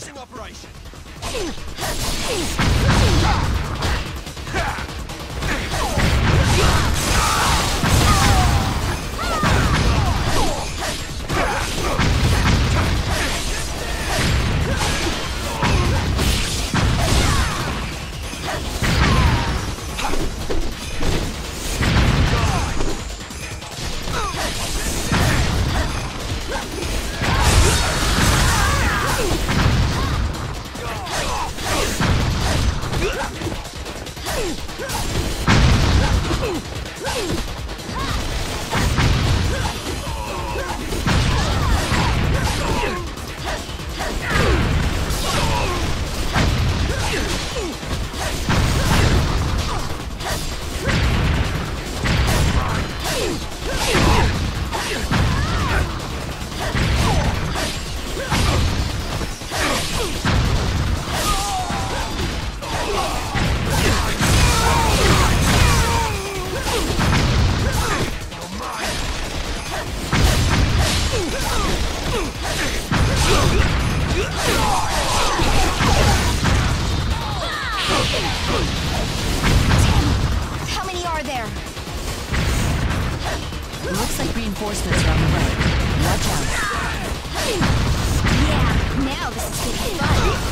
Reinforcing operation. How many are there? Looks like reinforcements are on the way. Watch out. Yeah, now this is getting fun.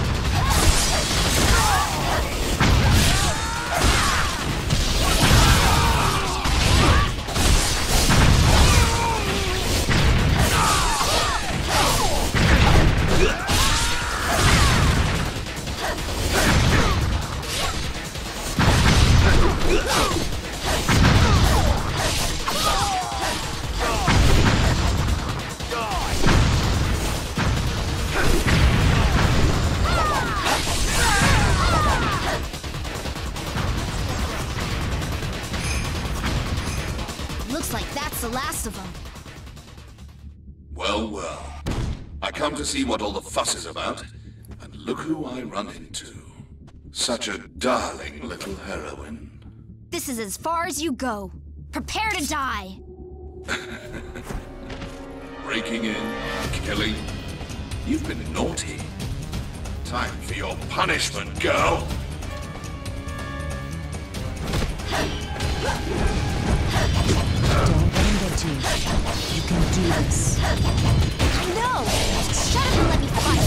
Looks like that's the last of them. Well, well. I come to see what all the fuss is about, and look who I run into. Such a darling little heroine. This is as far as you go. Prepare to die. Breaking in, killing. You've been naughty. Time for your punishment, girl. Don't let him get to you. You can do this. I know! Shut up and let me fight!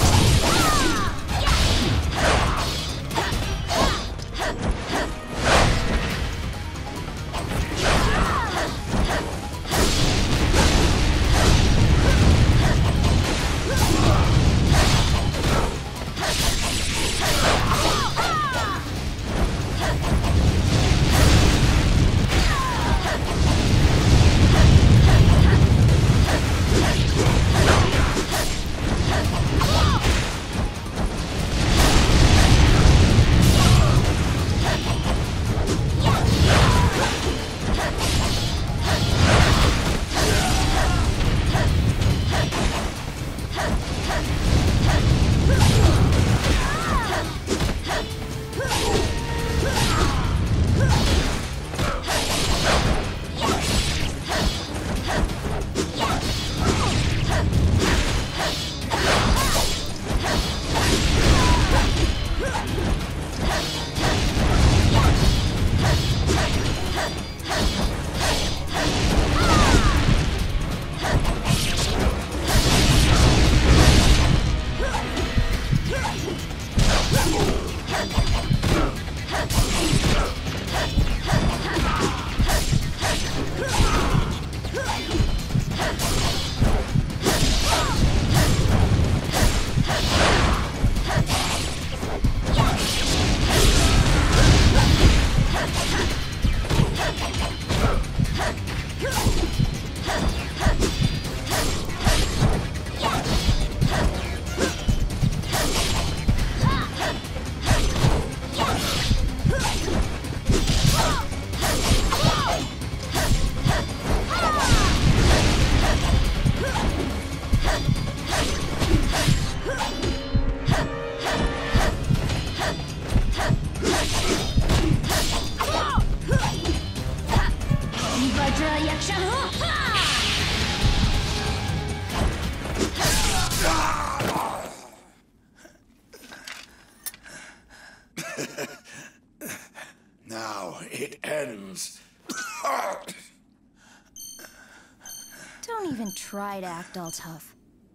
Don't even try to act all tough.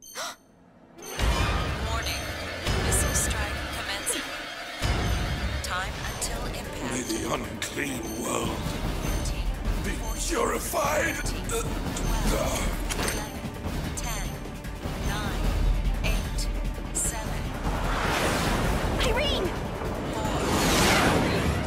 Warning. Missile strike commencing. Time until impact. May the unclean world 13, be 14, purified. 13, 12, 11, 10, 9, 8, 7, Irene! 4,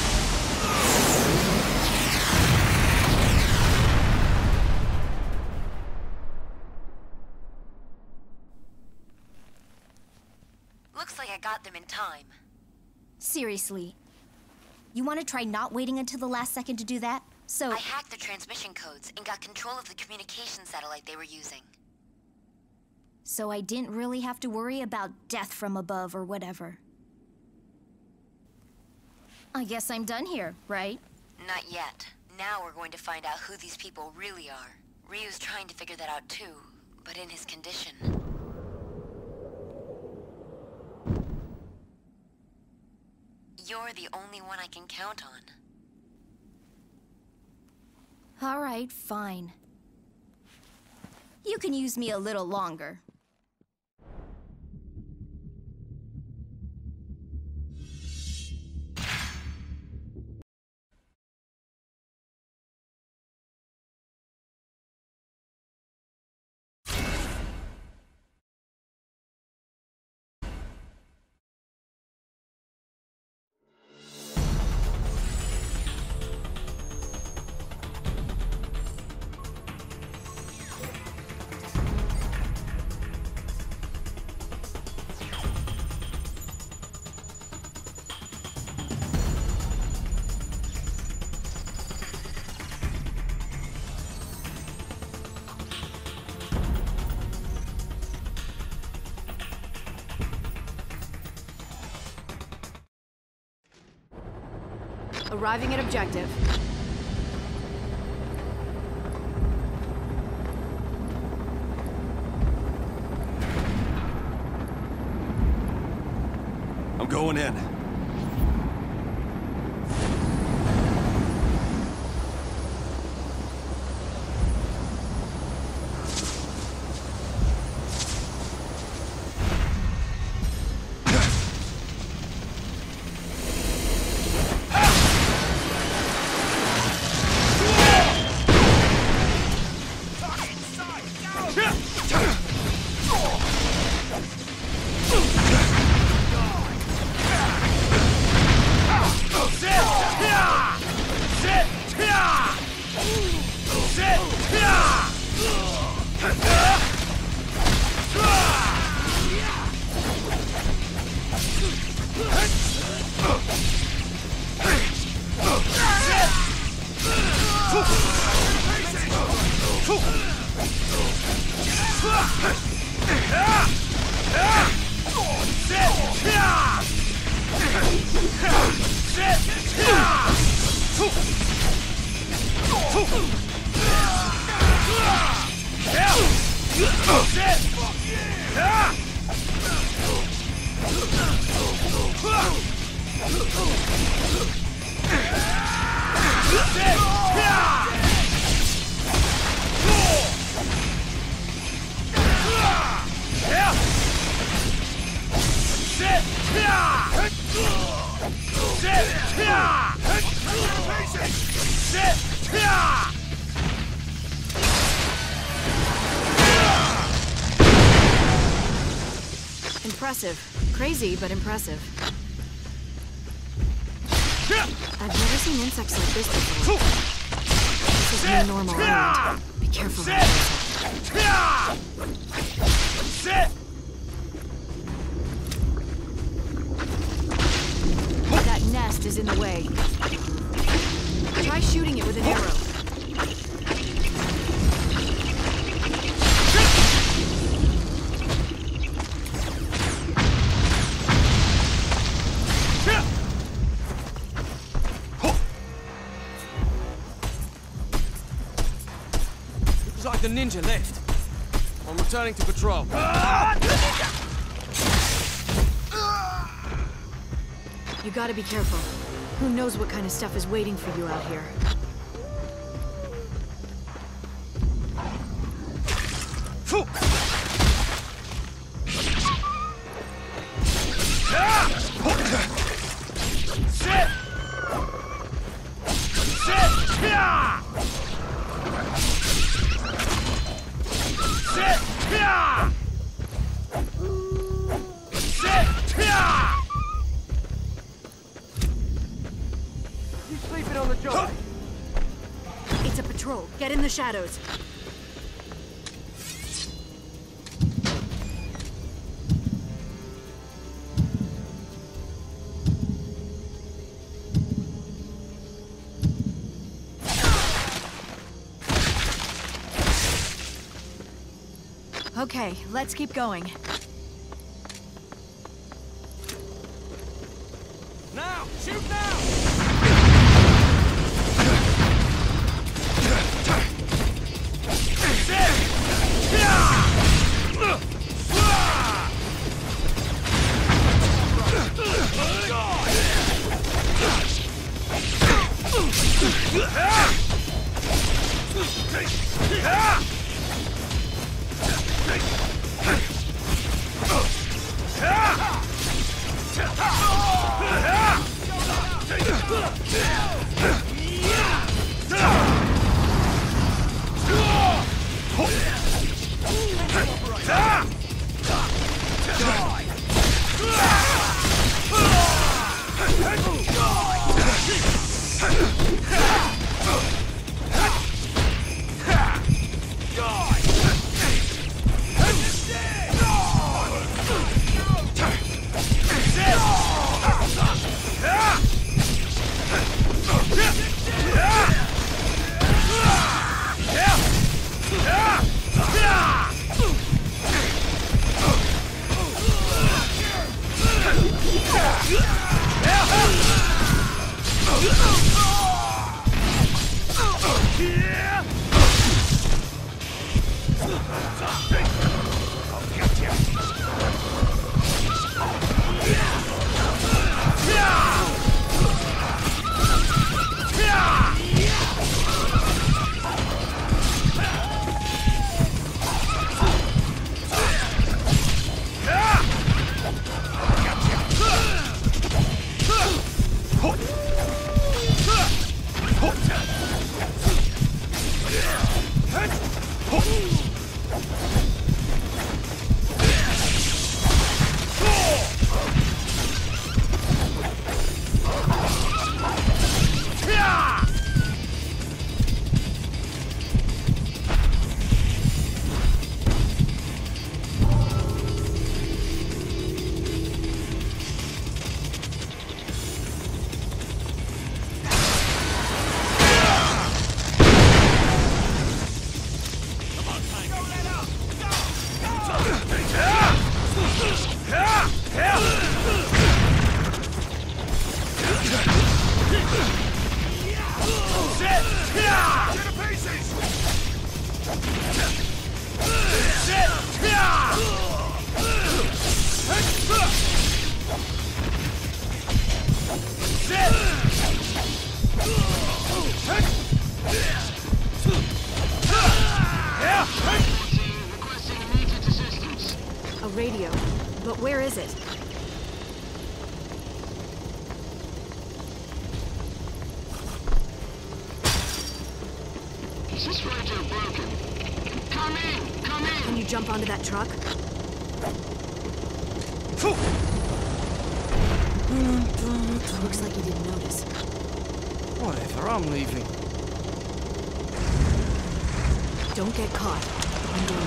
Looks like I got them in time. Seriously. You want to try not waiting until the last second to do that? So... I hacked the transmission codes and got control of the communication satellite they were using. So I didn't really have to worry about death from above or whatever. I guess I'm done here, right? Not yet. Now we're going to find out who these people really are. Ryu's trying to figure that out too, but in his condition. You're the only one I can count on. All right, fine. You can use me a little longer. Arriving at objective. I'm going in. Impressive. Crazy, but impressive. I've never seen insects like this before. This is new normal. Right? Be careful. That nest is in the way. Try shooting it with an arrow. Looks like the ninja left. I'm returning to patrol. You gotta be careful. Who knows what kind of stuff is waiting for you out here. You sleeping on the job? It's a patrol. Get in the shadows. Okay, let's keep going. Now! Shoot now! A radio. But where is it? Is this radio broken? Come in! Come in! Can you jump onto that truck? Looks like he didn't notice. Whatever, I'm leaving. Don't get caught. I'm doing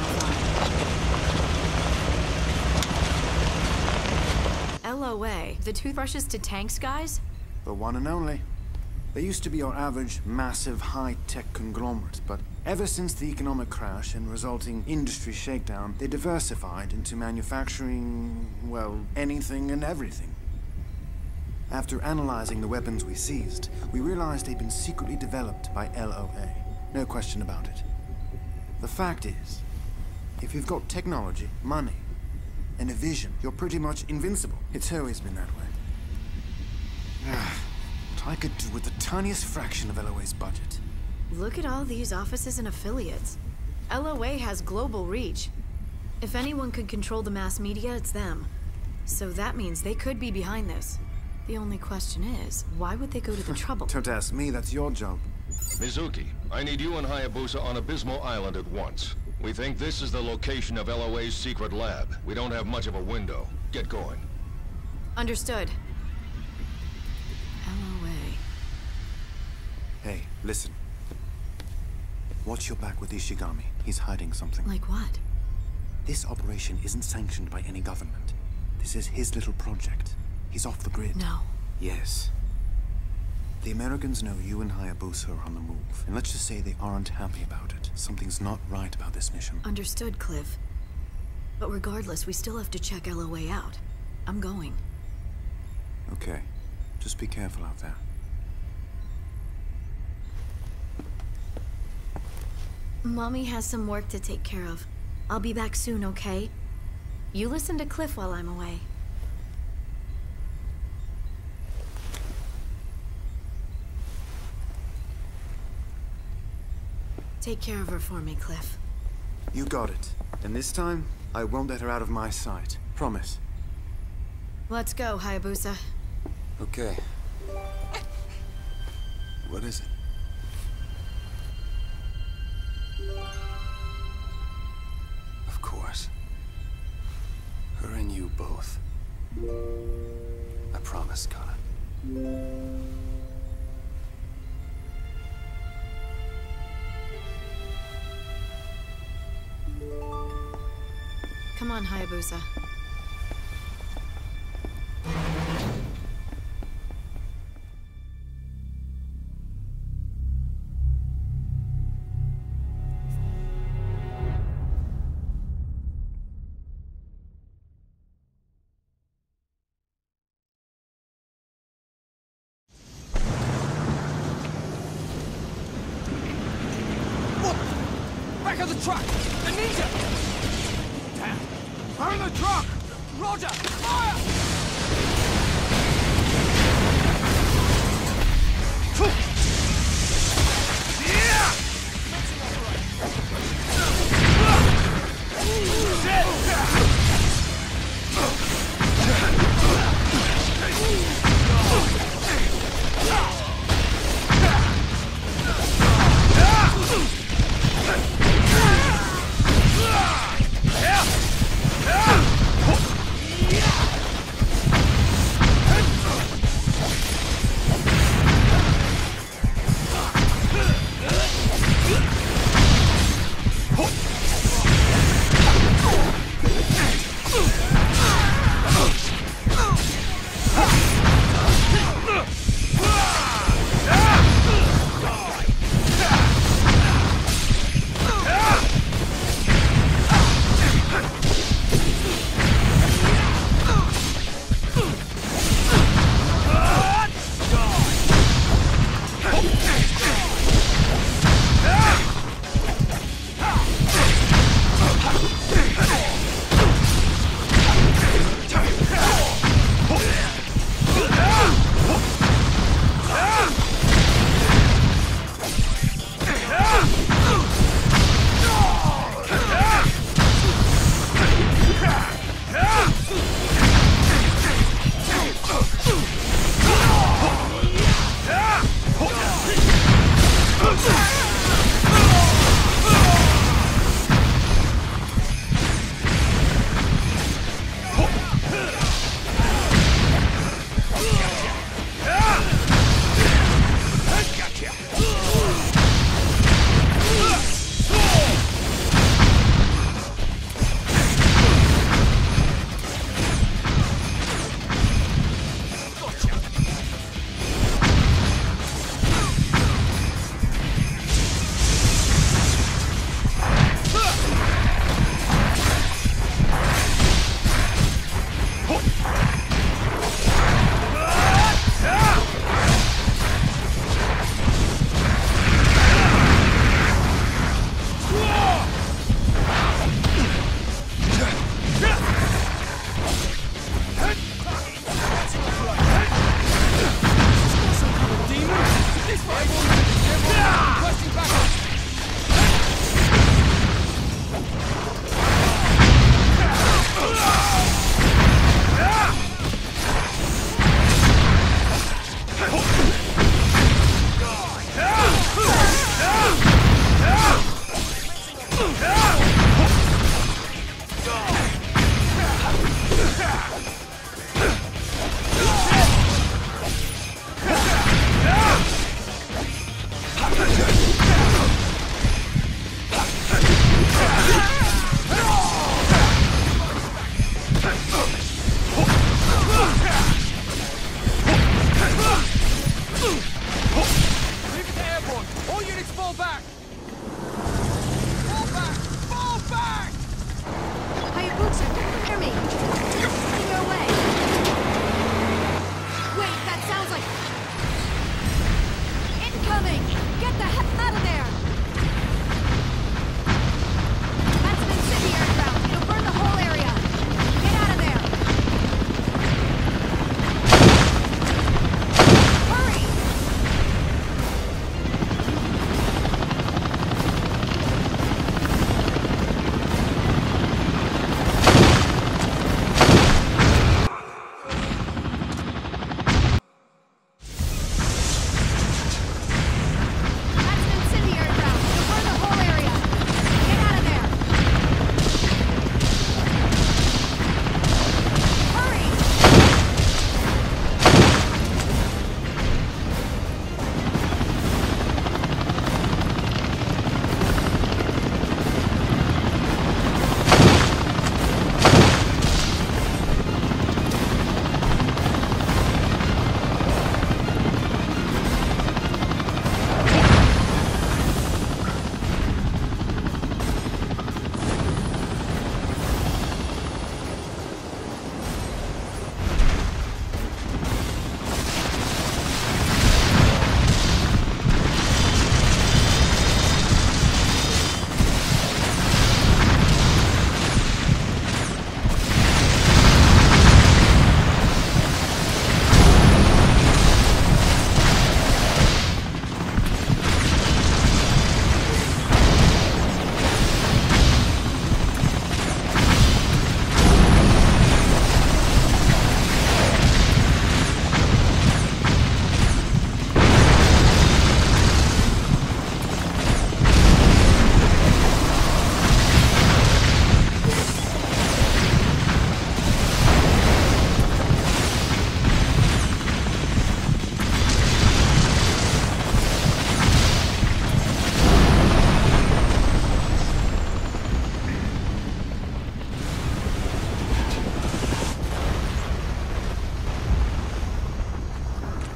fine. LOA. The toothbrushes to tanks, guys? The one and only. They used to be your average, massive, high-tech conglomerate, but ever since the economic crash and resulting industry shakedown, they diversified into manufacturing, well, anything and everything. After analyzing the weapons we seized, we realized they'd been secretly developed by LOA. No question about it. The fact is, if you've got technology, money, and a vision, you're pretty much invincible. It's always been that way. What I could do with the tiniest fraction of LOA's budget. Look at all these offices and affiliates. LOA has global reach. If anyone could control the mass media, it's them. So that means they could be behind this. The only question is, why would they go to the trouble? Don't ask me, that's your job. Mizuki, I need you and Hayabusa on Abysmal Island at once. We think this is the location of LOA's secret lab. We don't have much of a window. Get going. Understood. LOA. Hey, listen. Watch your back with Ishigami. He's hiding something. Like what? This operation isn't sanctioned by any government. This is his little project. He's off the grid. No. Yes. The Americans know you and Hayabusa are on the move. And let's just say they aren't happy about it. Something's not right about this mission. Understood, Cliff. But regardless, we still have to check LOA out. I'm going. Okay. Just be careful out there. Mommy has some work to take care of. I'll be back soon, okay? You listen to Cliff while I'm away. Take care of her for me, Cliff. You got it. And this time, I won't let her out of my sight. Promise. Let's go, Hayabusa. Okay. What is it? Of course. Her and you both. I promise, Kana. Come on, Hayabusa. Back of the truck! A ninja! Damn! Burn the truck! Roger! Fire!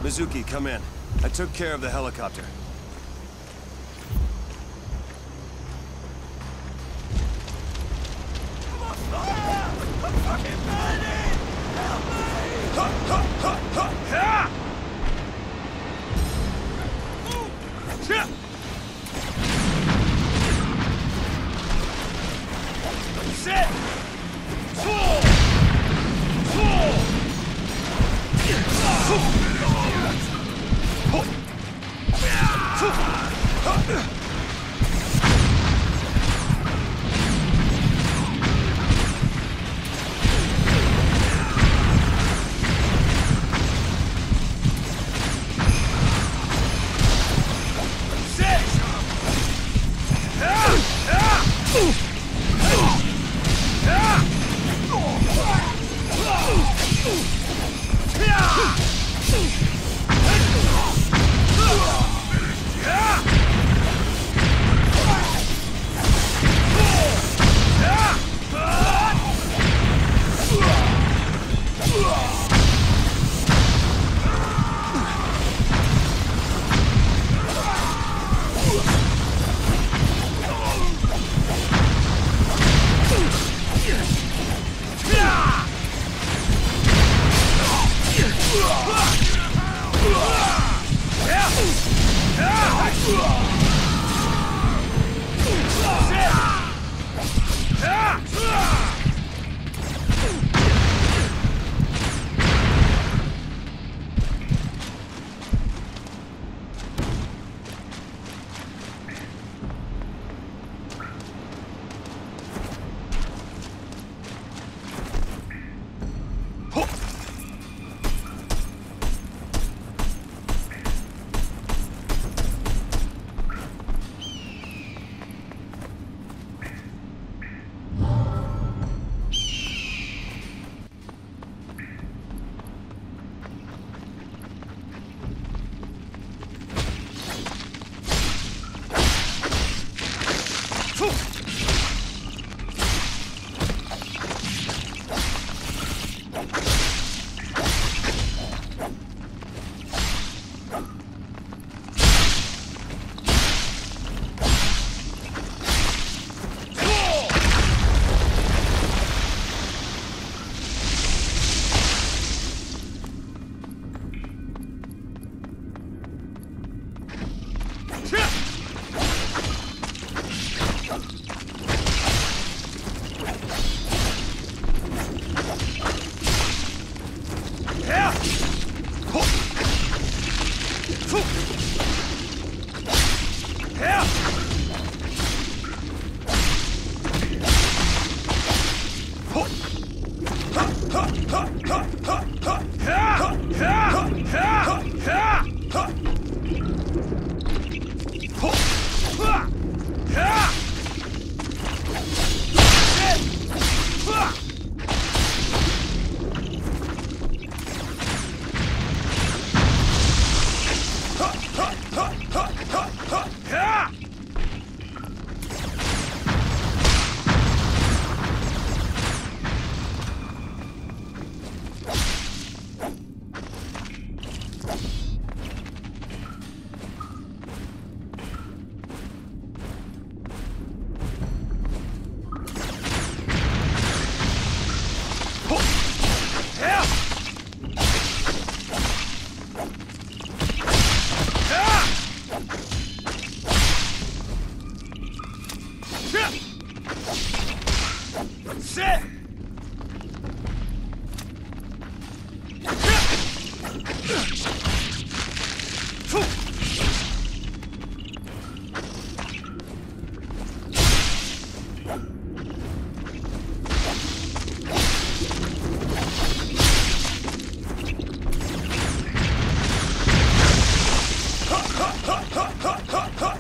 Mizuki, come in. I took care of the helicopter. I'm fucking burning! Help me! Sit!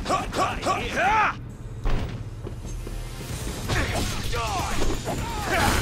Die!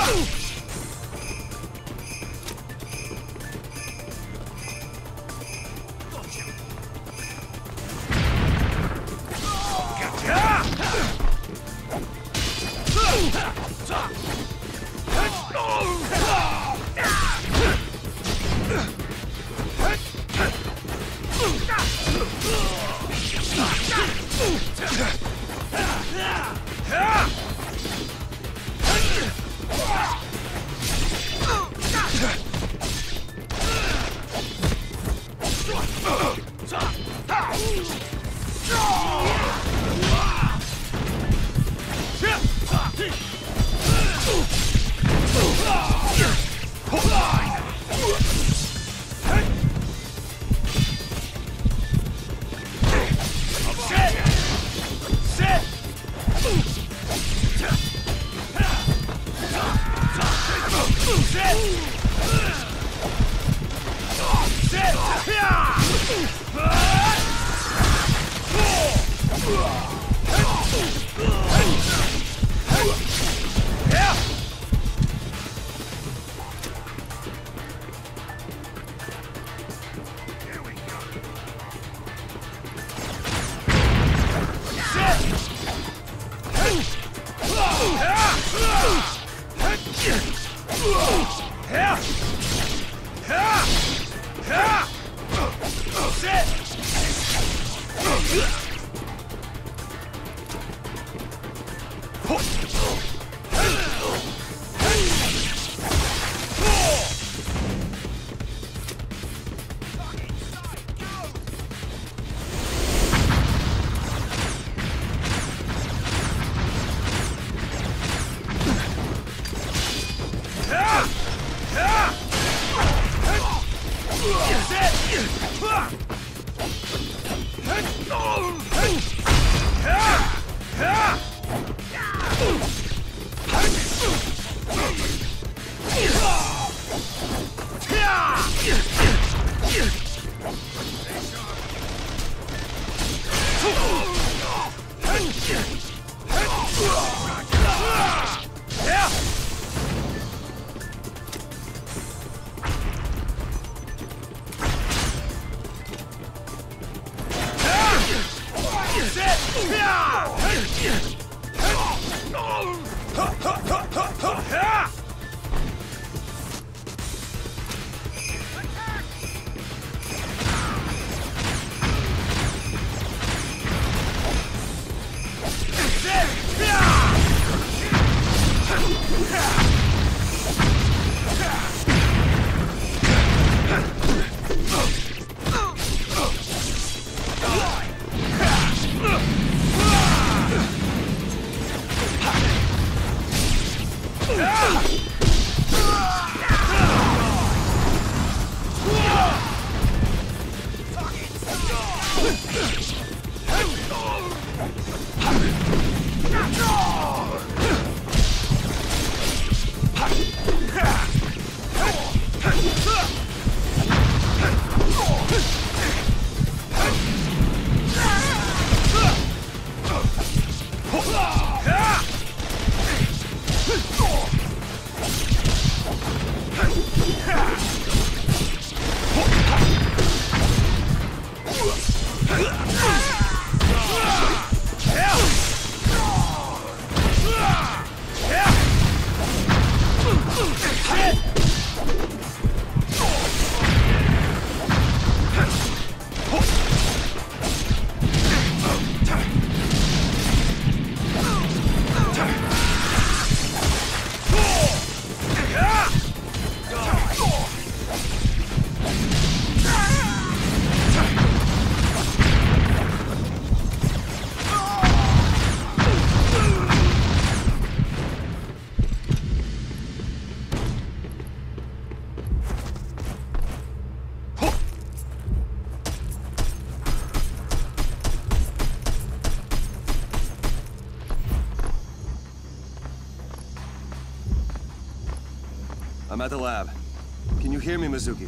I'm at the lab. Can you hear me, Mizuki?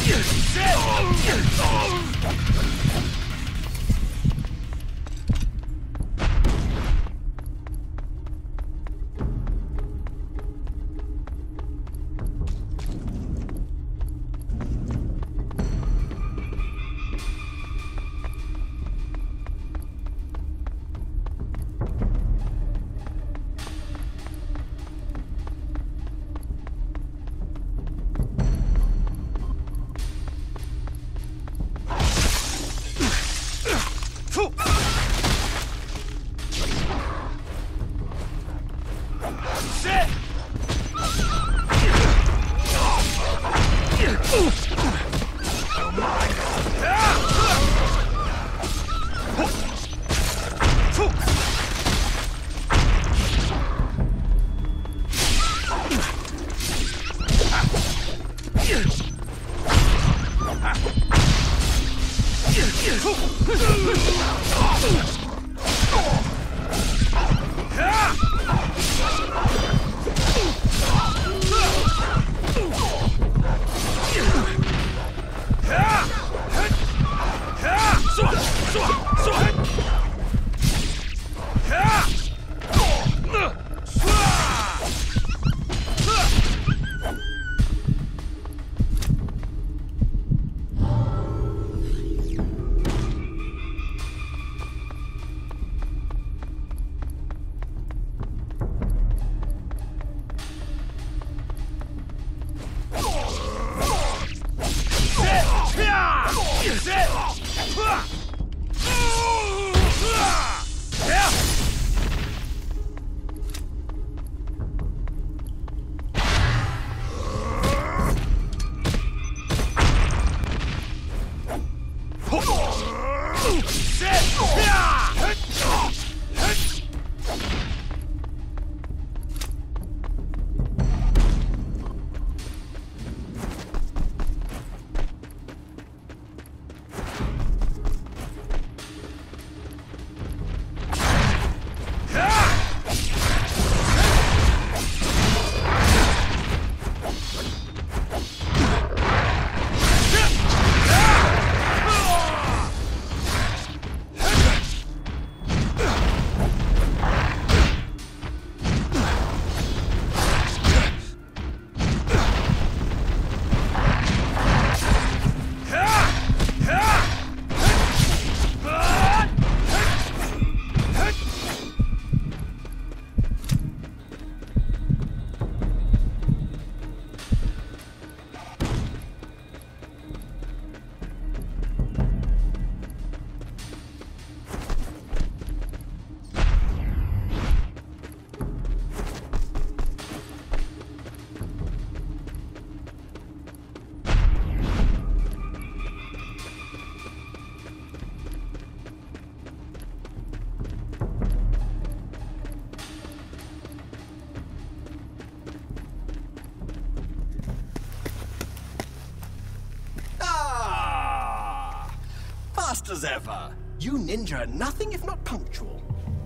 Fast as ever. You ninja are nothing if not punctual.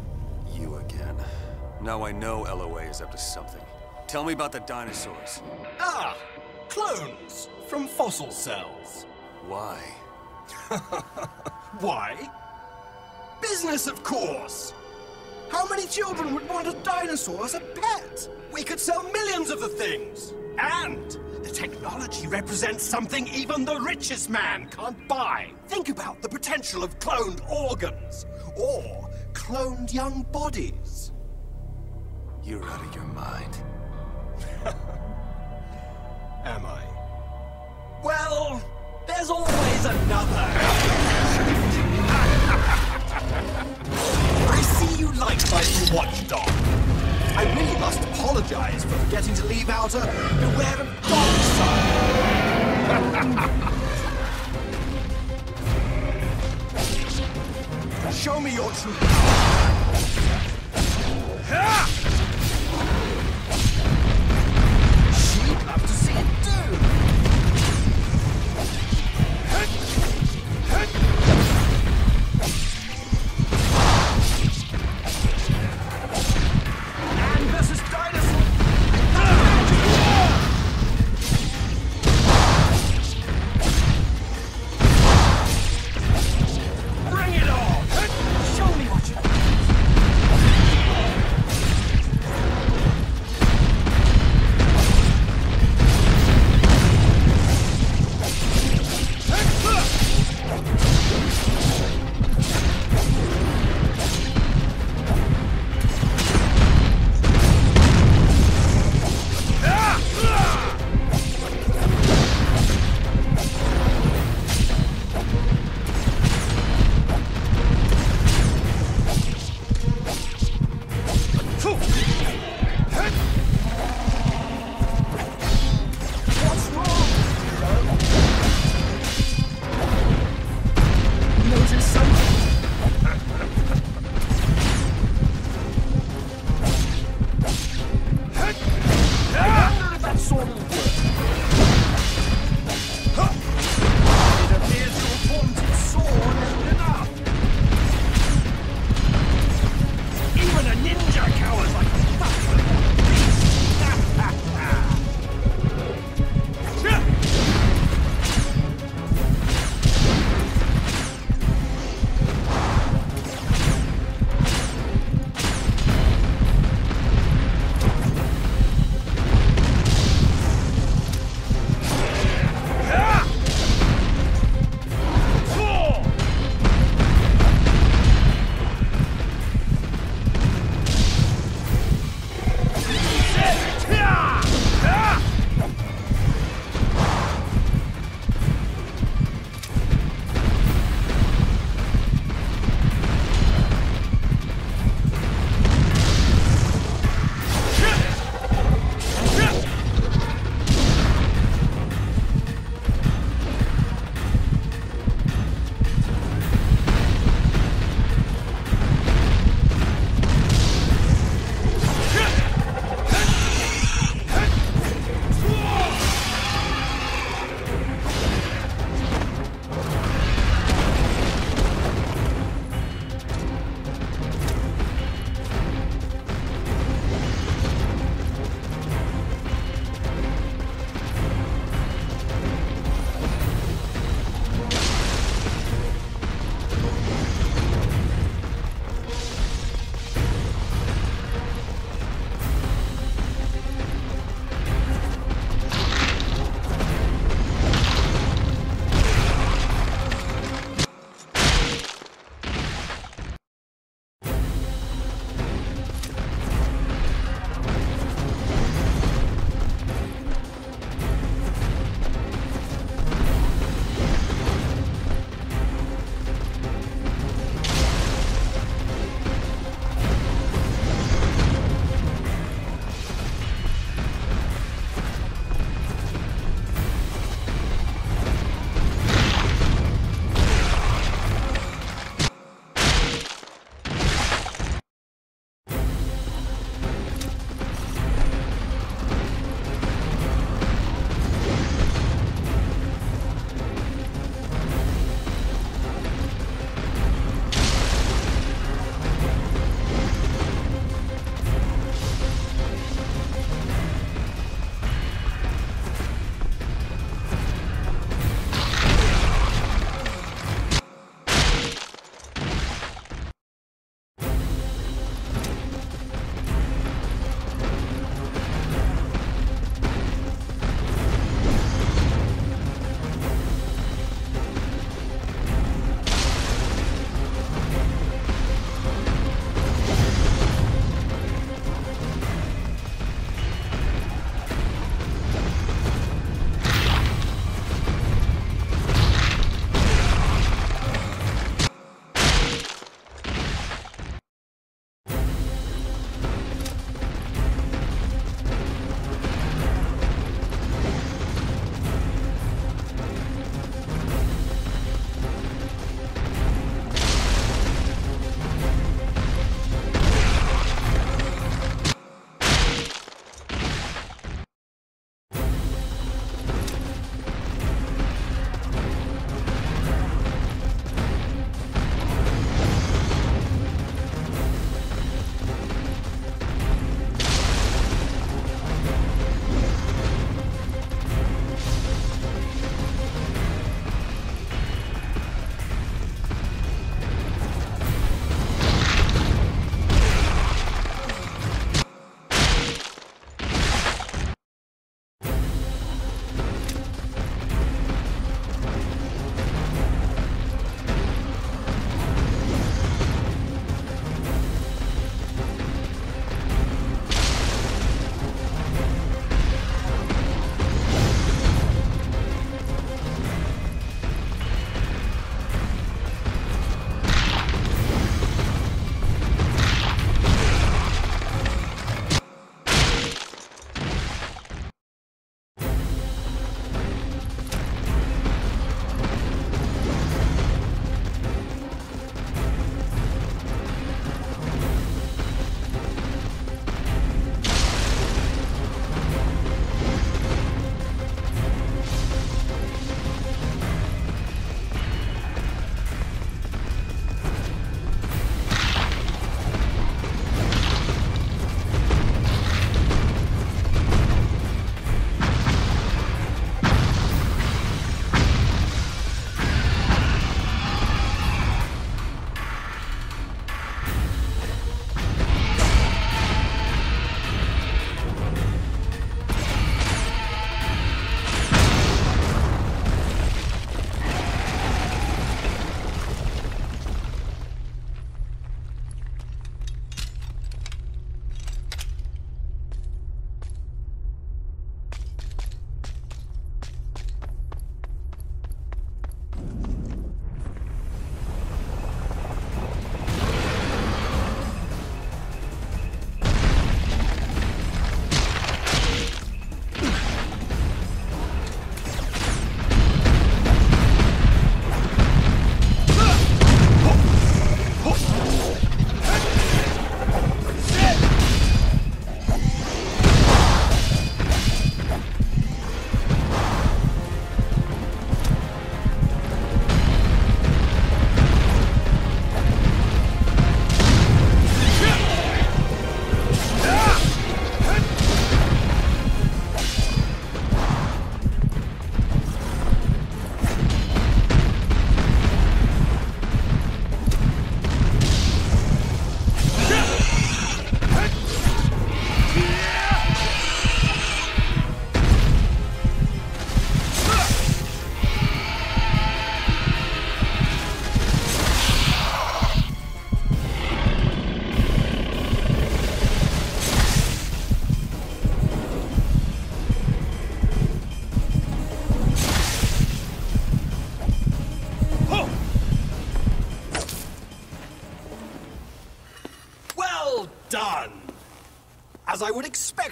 You again. Now I know LOA is up to something. Tell me about the dinosaurs. Ah! Clones from fossil cells. Why? Why? Business, of course! How many children would want a dinosaur as a pet? We could sell millions of the things! And the technology represents something even the richest man can't buy. Think about the potential of cloned organs, or cloned young bodies. You're out of your mind. Am I? Well, there's always another. I see you like my new watchdog. I really must apologize for forgetting to leave out a beware of dog sign. Show me your true power. She'd love to see it too. Man versus dinosaur.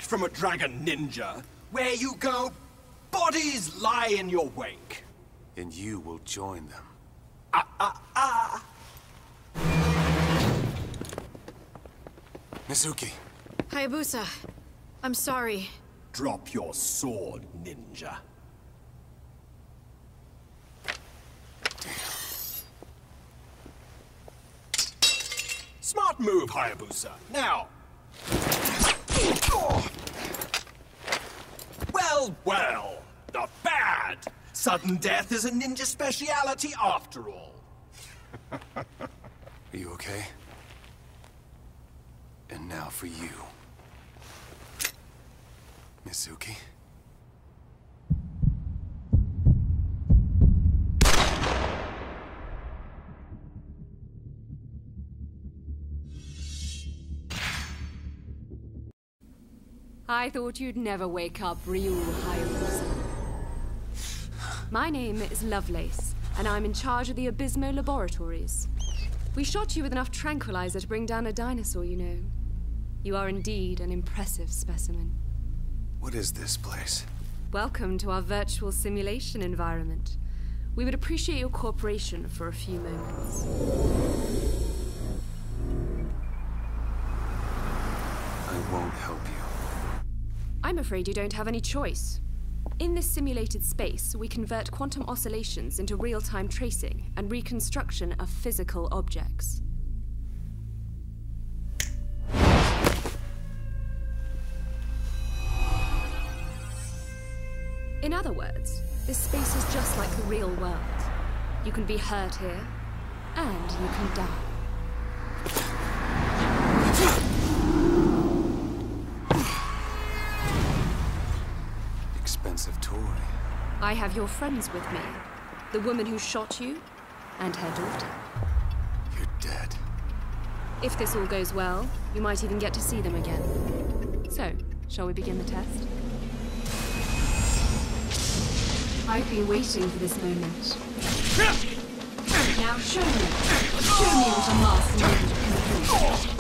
from a dragon ninja. Where you go, bodies lie in your wake. And you will join them. Mizuki. Hayabusa, I'm sorry. Drop your sword, ninja. Smart move, Hayabusa. Now. Well, well. Not bad. Sudden death is a ninja speciality after all. Are you okay? And now for you. Mizuki. I thought you'd never wake up, Ryu Hayabusa. My name is Lovelace, and I'm in charge of the Abysmo Laboratories. We shot you with enough tranquilizer to bring down a dinosaur, you know. You are indeed an impressive specimen. What is this place? Welcome to our virtual simulation environment. We would appreciate your cooperation for a few moments. I won't help you. I'm afraid you don't have any choice. In this simulated space, we convert quantum oscillations into real-time tracing and reconstruction of physical objects. In other words, this space is just like the real world. You can be hurt here, and you can die. Expensive toy. I have your friends with me. The woman who shot you, and her daughter. You're dead. If this all goes well, you might even get to see them again. So, shall we begin the test? I've been waiting for this moment. Now show me. Show me what a master ninja can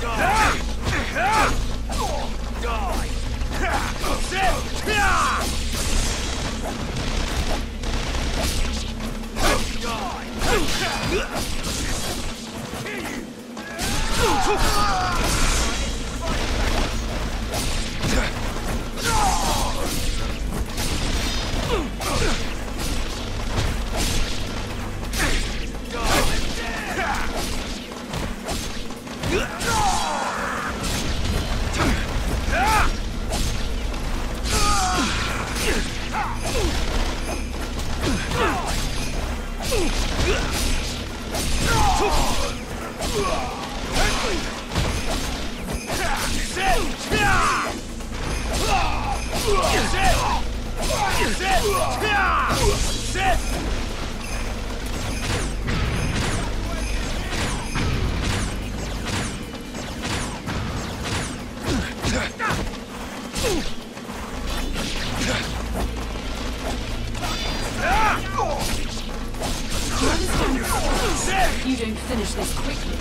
You don't finish this quickly.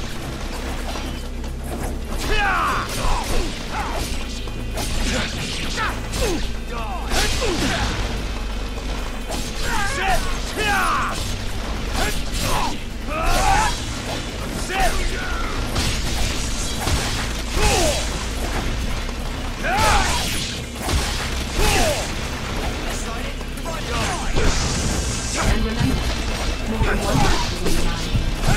And remember, more than one match is in the line.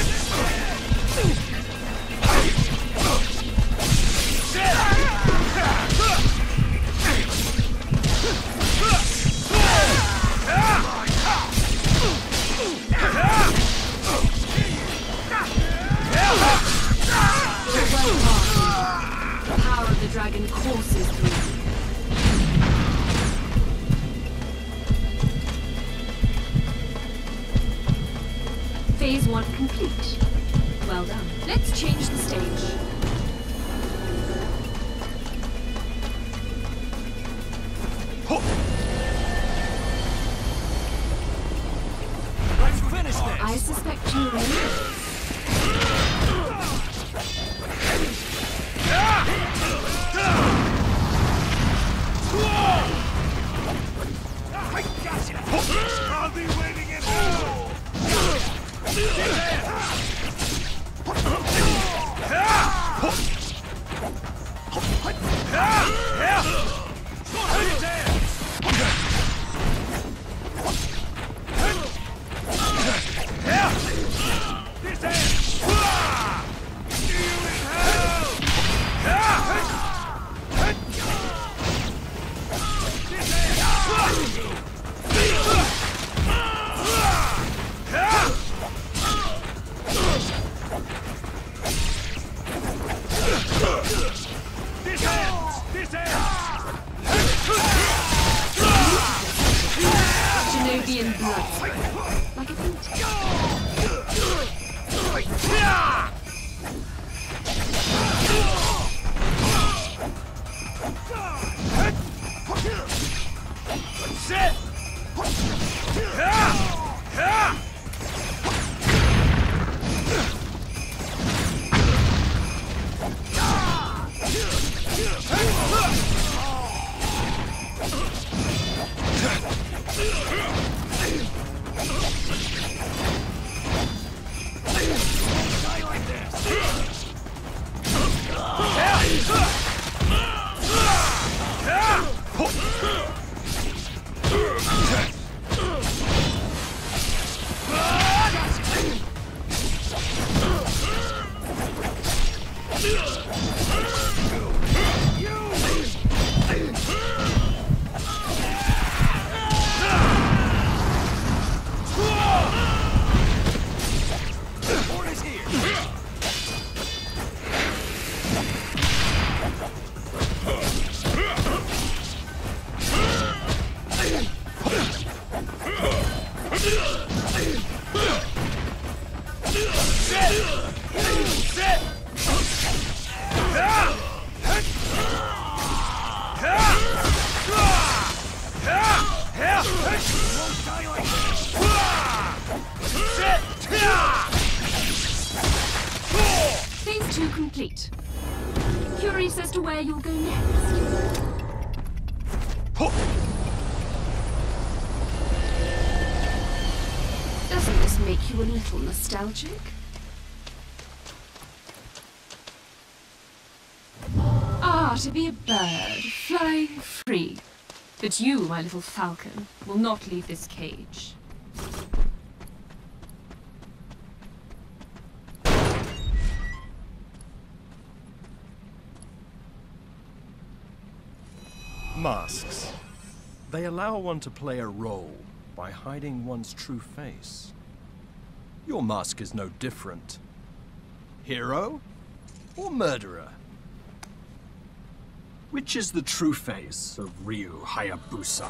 The power of the dragon courses through you. Phase 1 complete. Well done. Let's change the stage. Let's finish this! I suspect you will. blood spray. Like a painting. Sit! Phase 2 complete. Curious as to where you'll go next? Doesn't this make you a little nostalgic? Ah, to be a bird, flying free. But you, my little falcon, will not leave this cage. Masks. They allow one to play a role by hiding one's true face. Your mask is no different. Hero or murderer? Which is the true face of Ryu Hayabusa?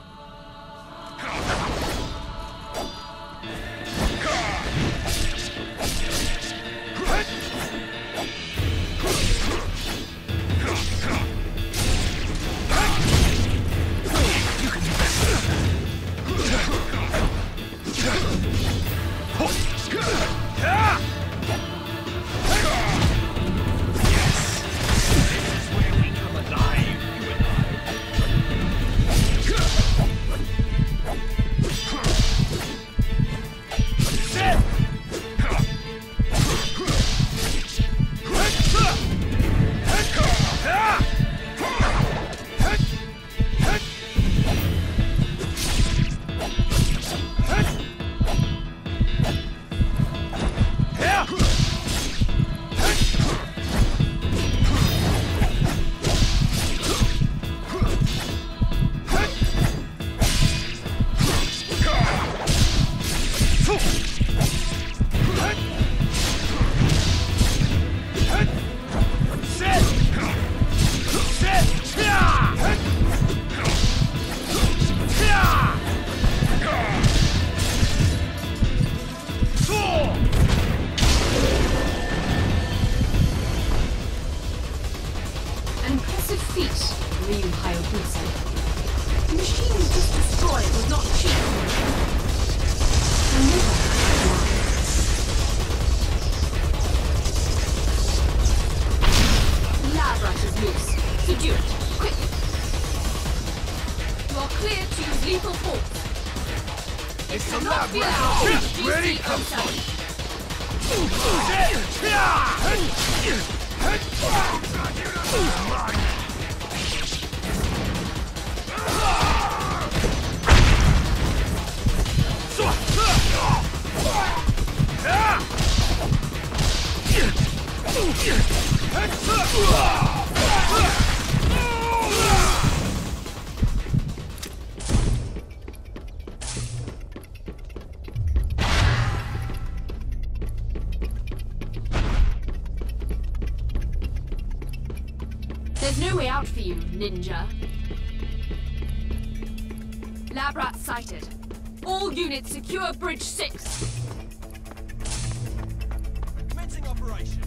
There's no way out for you, ninja. Lab rat sighted. All units secure Bridge 6. Commencing operation.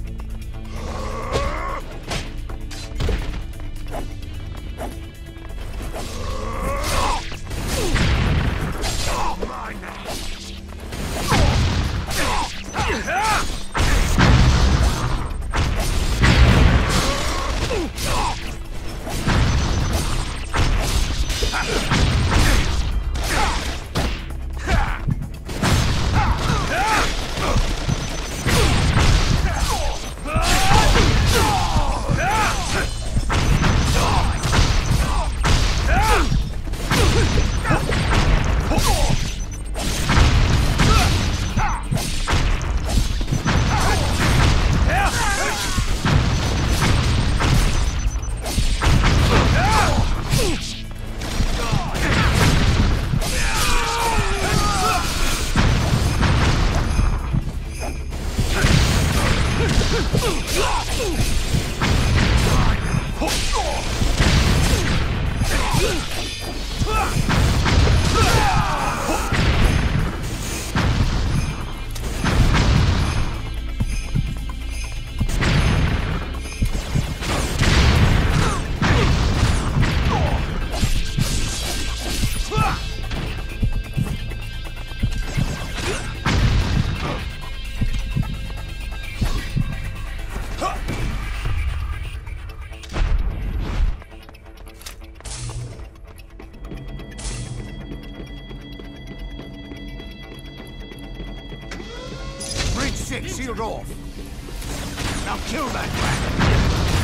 Bridge 6 sealed off. Now kill that dragon.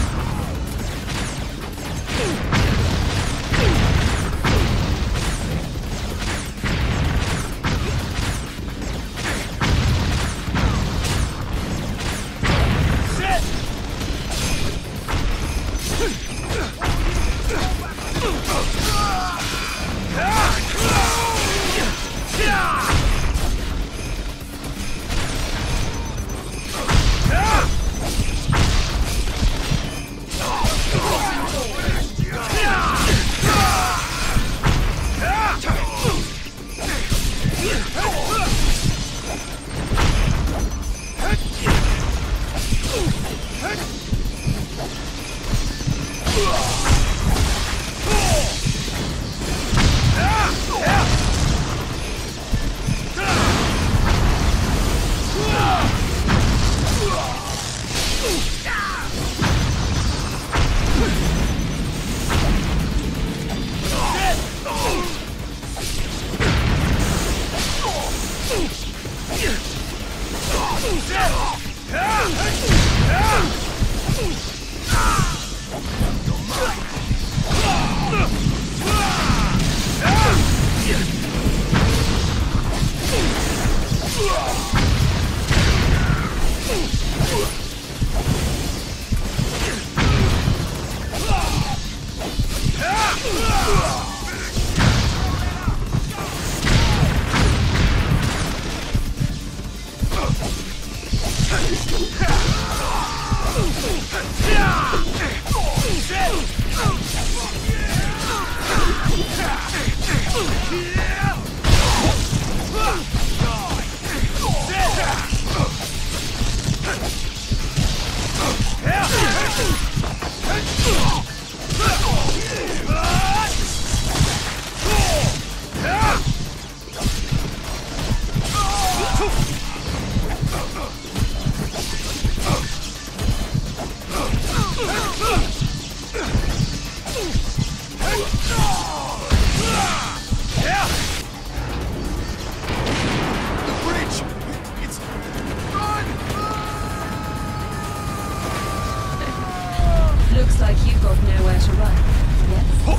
Looks like you've got nowhere to run. Yes?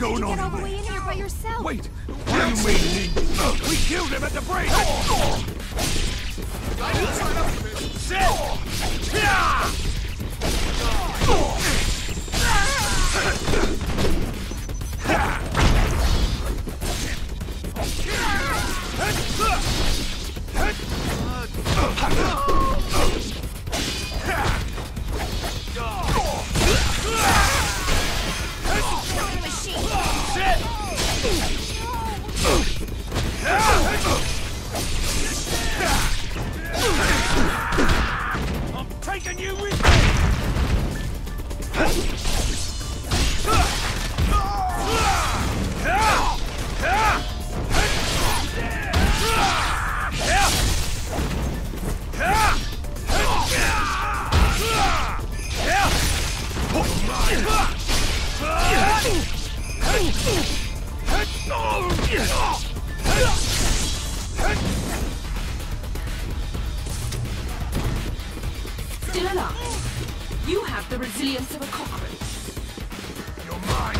going How'd you on get all the in way in here by yourself? Wait, what do you mean? We killed him at the break! I'm taking you with me! Still alive. You have the resilience of a cockroach. You're mine!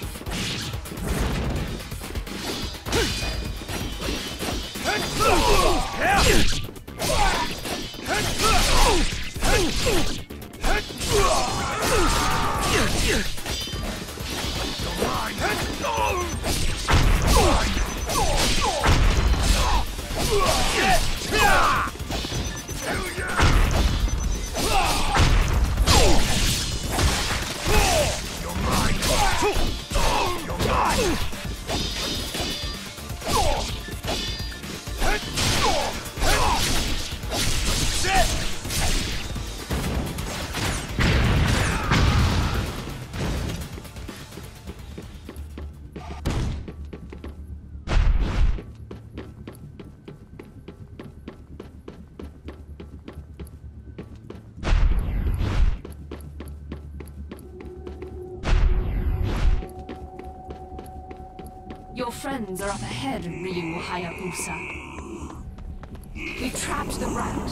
Your friends are up ahead, Ryu Hayabusa. We trapped the rat.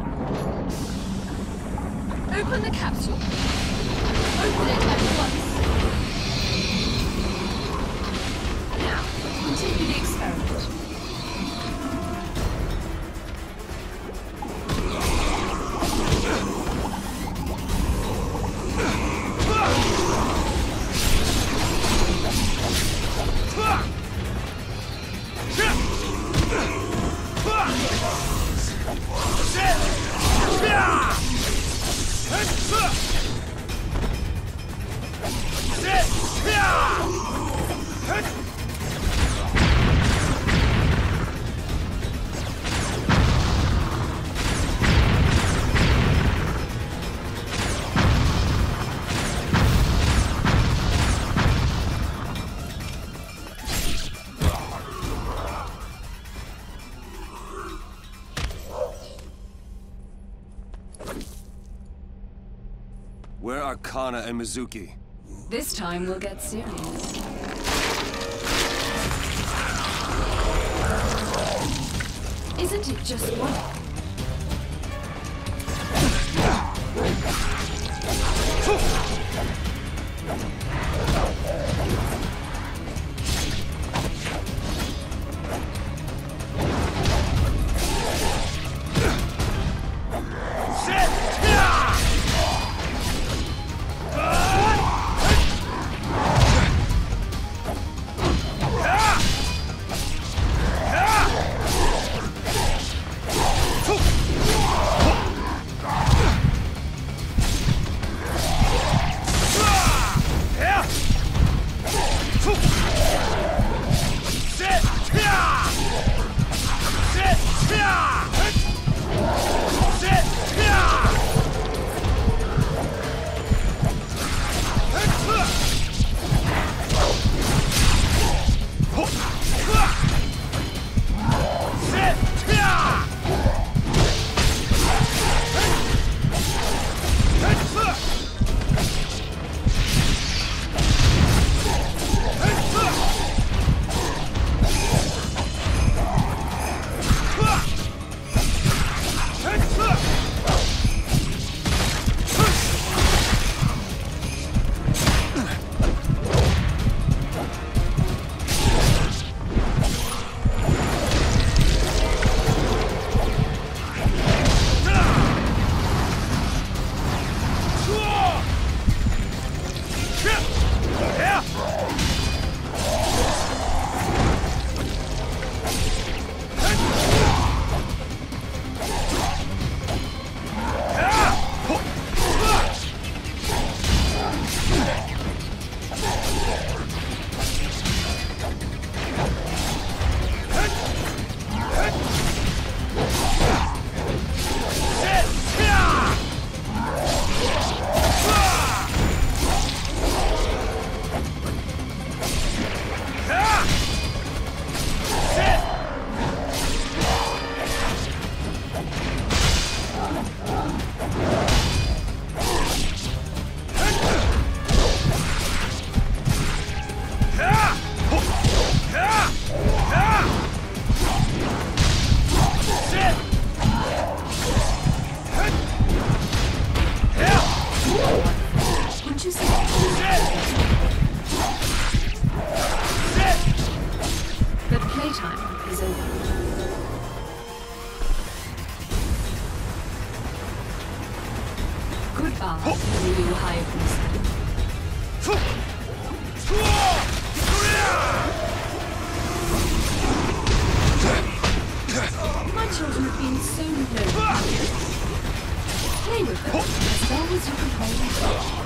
Open the capsule. Open it at once. Now, continue the experiment. Where are Kana and Mizuki? This time we'll get serious. Isn't it just one? playtime is over. Goodbye, Ryu Hayabusa. My children have been so noble. Play with them as long as you can play with them.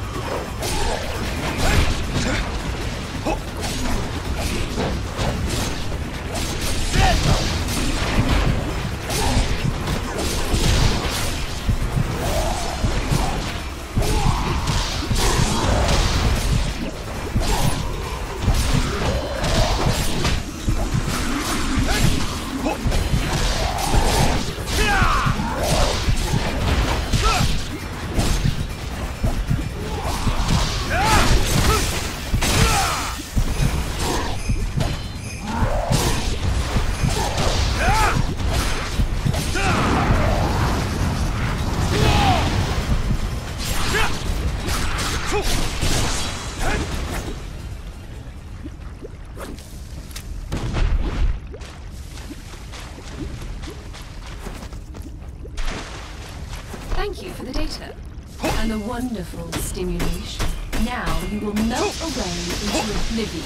Thank you for the data and the wonderful stimulation. Now you will melt away into oblivion.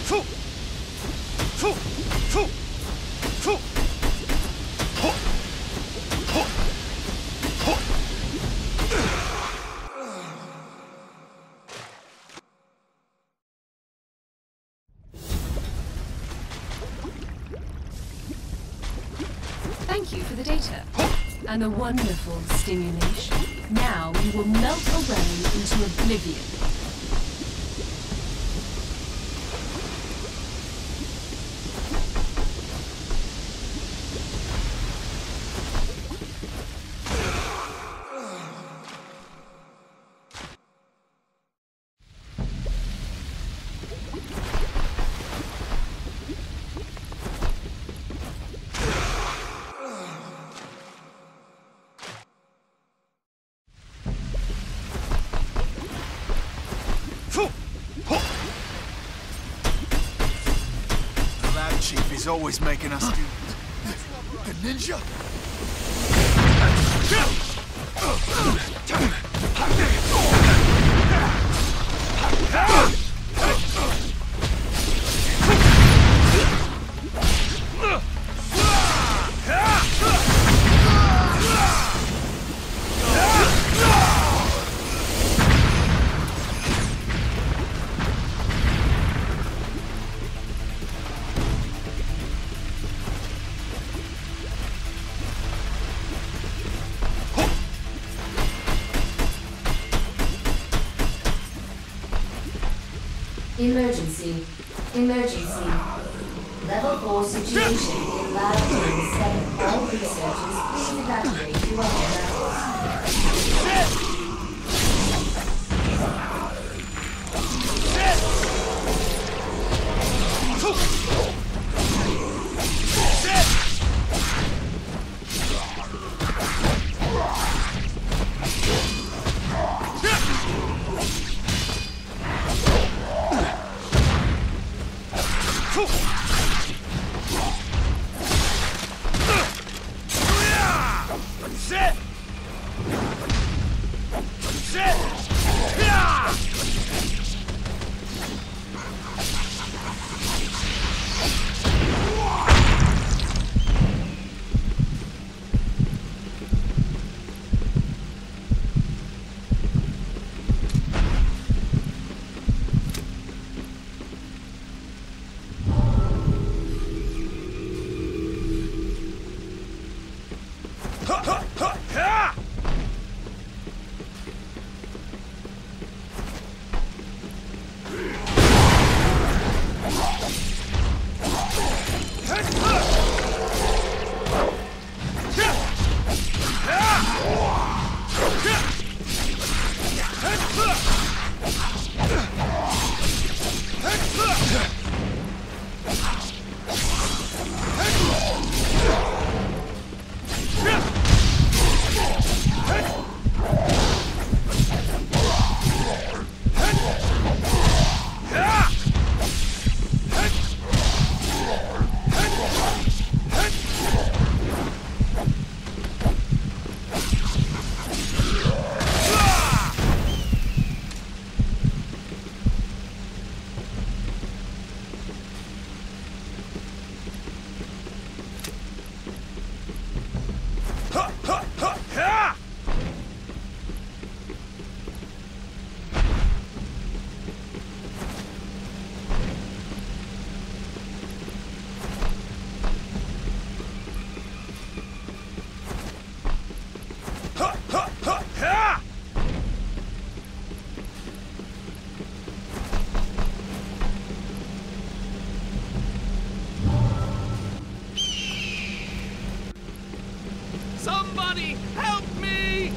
Thank you for the data and the wonderful stimulation. Now you will melt away into oblivion. He's always making us do it. The ninja? Emergency. Emergency. Level 4 situation in Laboratory 7. All researchers, please evacuate to other levels. Somebody help me!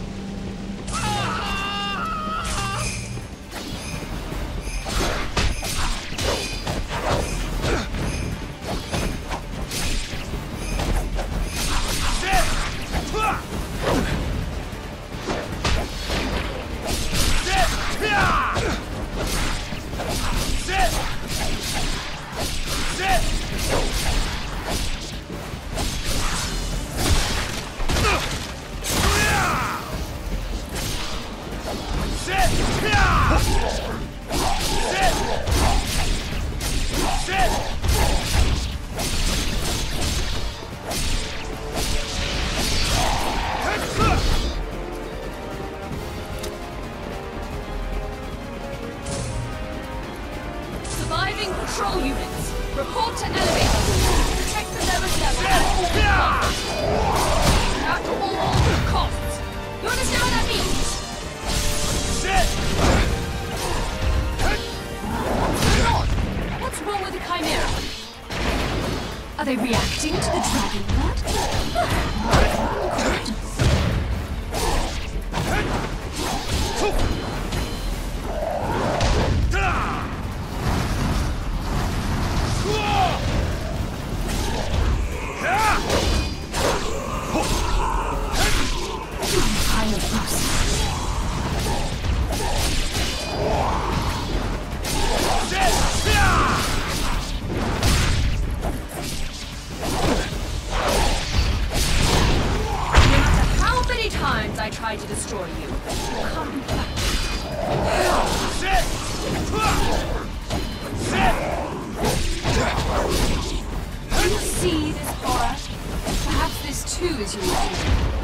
Surviving patrol units, report to elevator. Protect the lowest level at all costs. At all costs. You understand what that means? What's wrong with the Chimera? Are they reacting to the dragon blood? Times I tried to destroy you. Come back. Do you see this horror? Perhaps this too is your doom.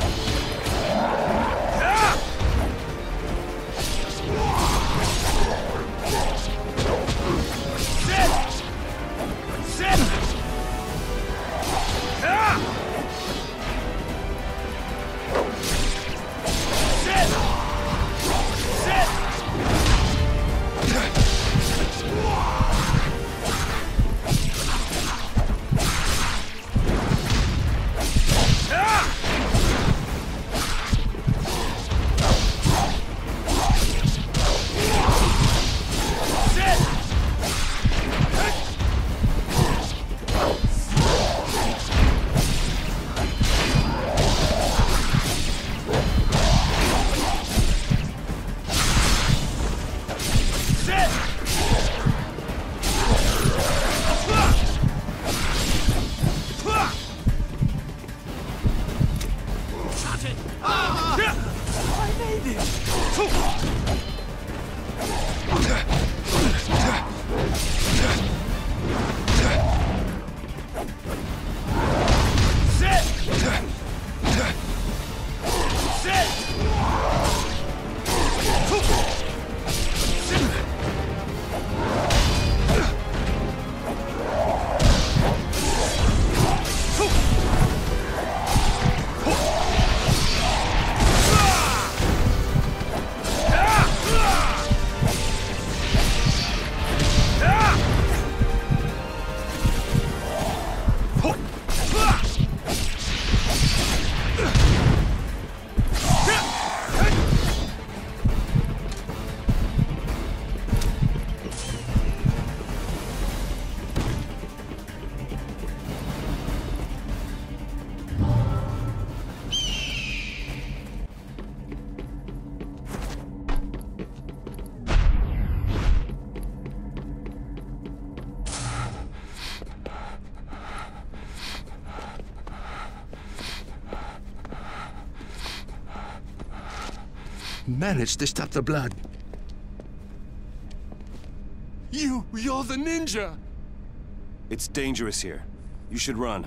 Managed to stop the blood. You're the ninja! It's dangerous here. You should run.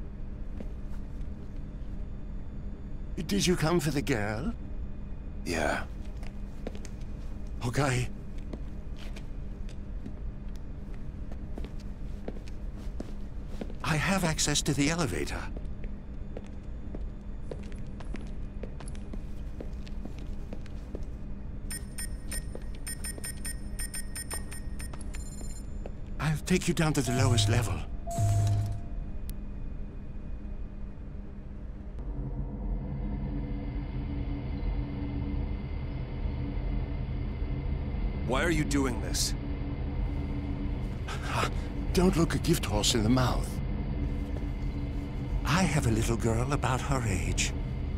Did you come for the girl? Yeah. Okay. I have access to the elevator. I'll take you down to the lowest level. Why are you doing this? Don't look a gift horse in the mouth. I have a little girl about her age.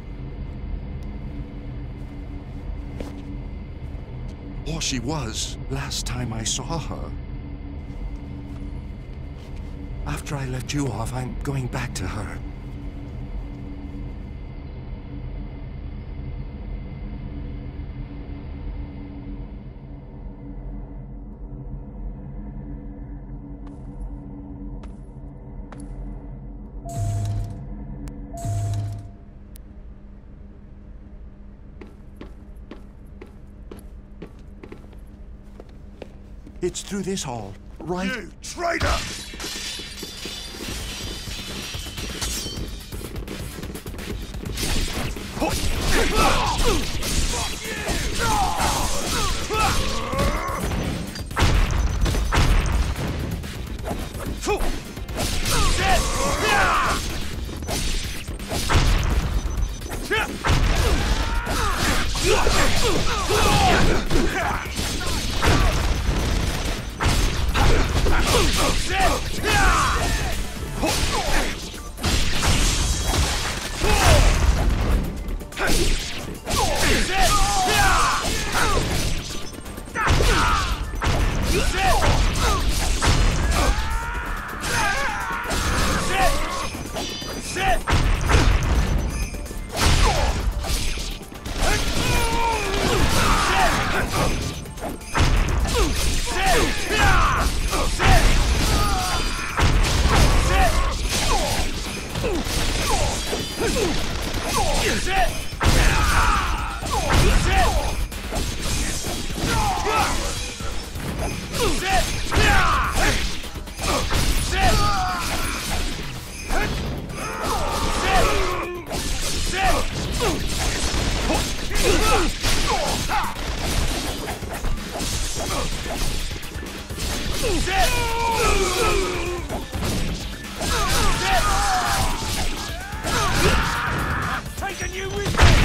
Or she was last time I saw her. After I let you off, I'm going back to her. It's through this hall, right? You traitor! Taking you with me!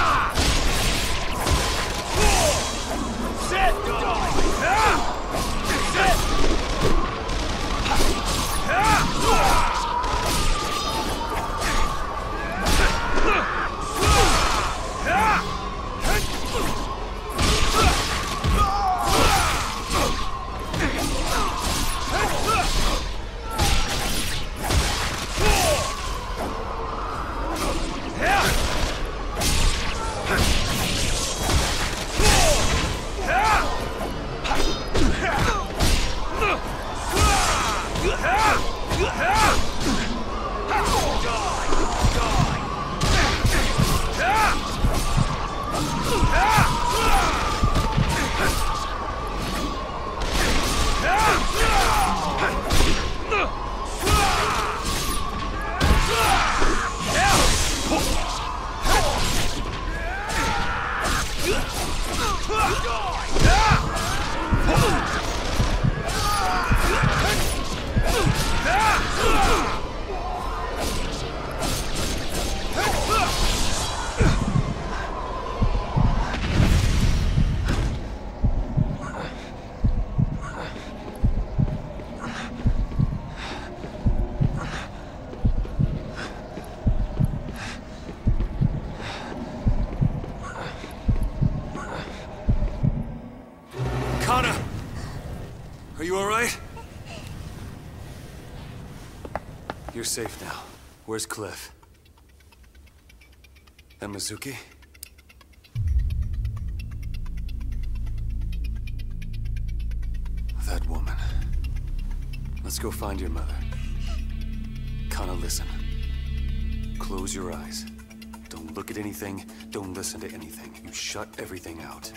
Are you alright? You're safe now. Where's Cliff? And Mizuki? That woman. Let's go find your mother. Kana, listen. Close your eyes. Don't look at anything. Don't listen to anything. You shut everything out.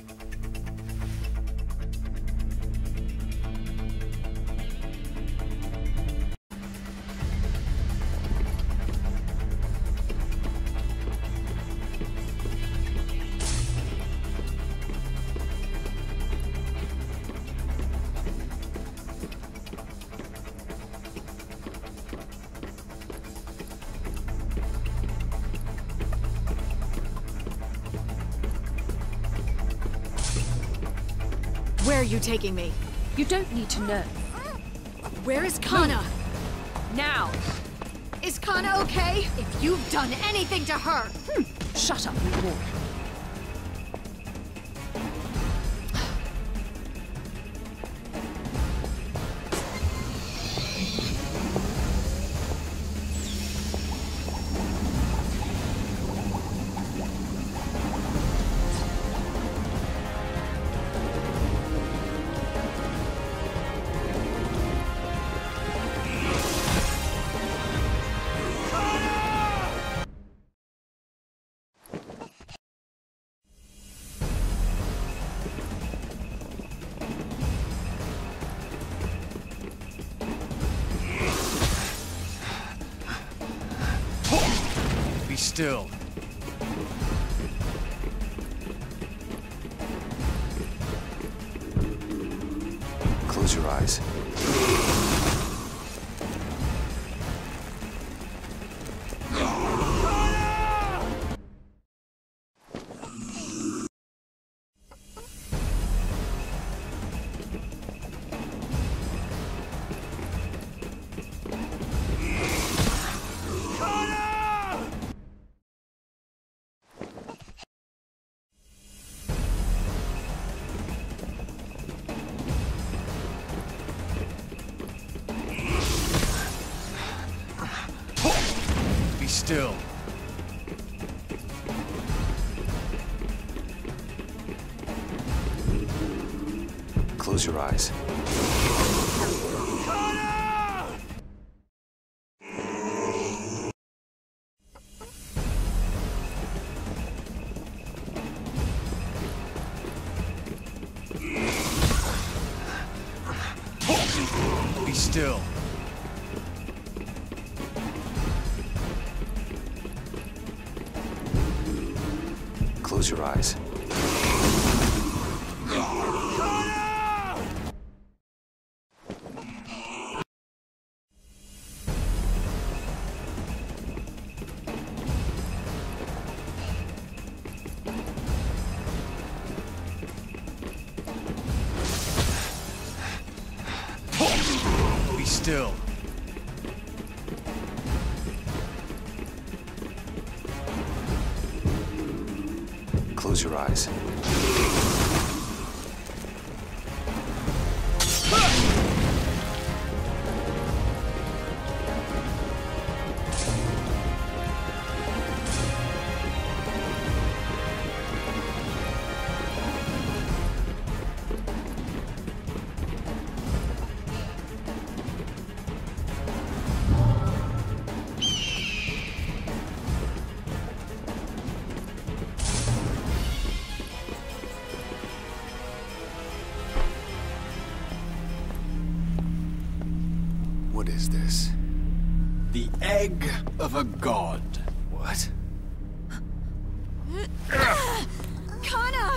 Where are you taking me? You don't need to know. Where is Kana? Now! Is Kana okay? If you've done anything to her! Shut up and walk. Be still. Close your eyes. Be still. Close your eyes. Be still. Close your eyes. still. Close your eyes. What is this? The egg of a god. What? Kana!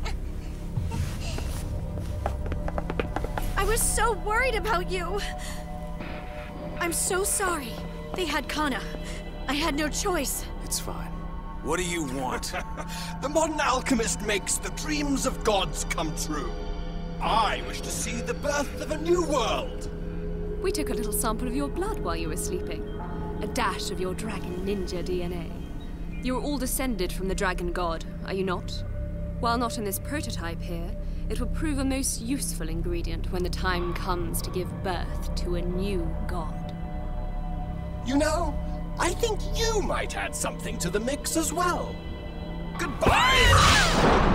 I was so worried about you. I'm so sorry. They had Kana. I had no choice. It's fine. What do you want? The modern alchemist makes the dreams of gods come true. I wish to see the birth of a new world. We took a little sample of your blood while you were sleeping. A dash of your dragon ninja DNA. You are all descended from the dragon god, are you not? While not in this prototype here, it will prove a most useful ingredient when the time comes to give birth to a new god. You know, I think you might add something to the mix as well. Goodbye!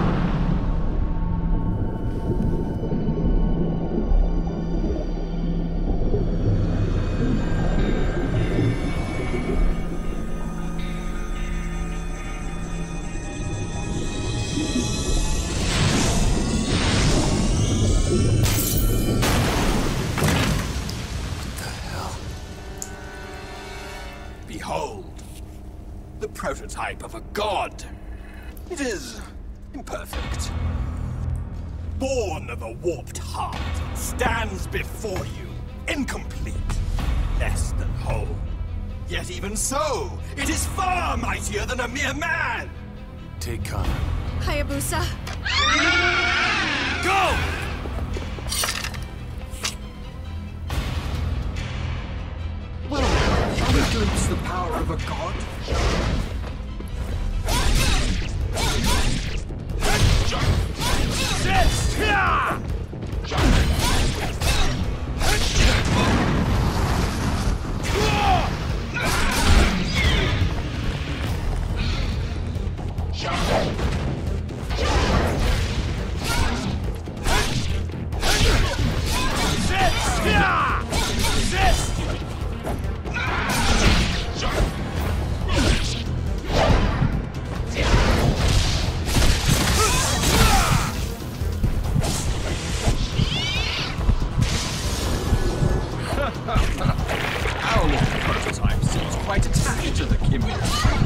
Behold, the prototype of a god. It is imperfect. Born of a warped heart, stands before you, incomplete, less than whole. Yet even so, it is far mightier than a mere man! Take Kana. Hayabusa. Go! Shall we glimpse the power of a god? Our little prototype seems quite attached to the Kimura.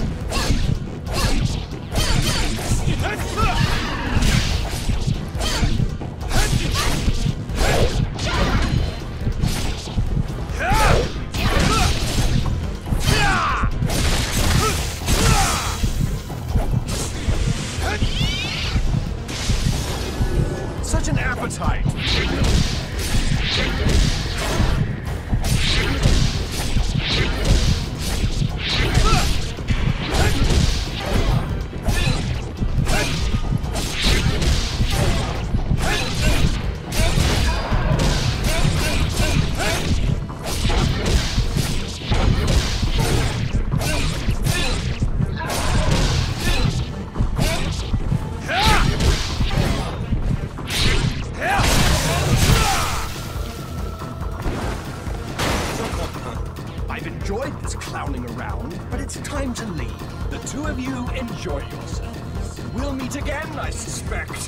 Such an appetite! I've enjoyed this clowning around, but it's time to leave. The two of you enjoy yourselves. We'll meet again, I suspect.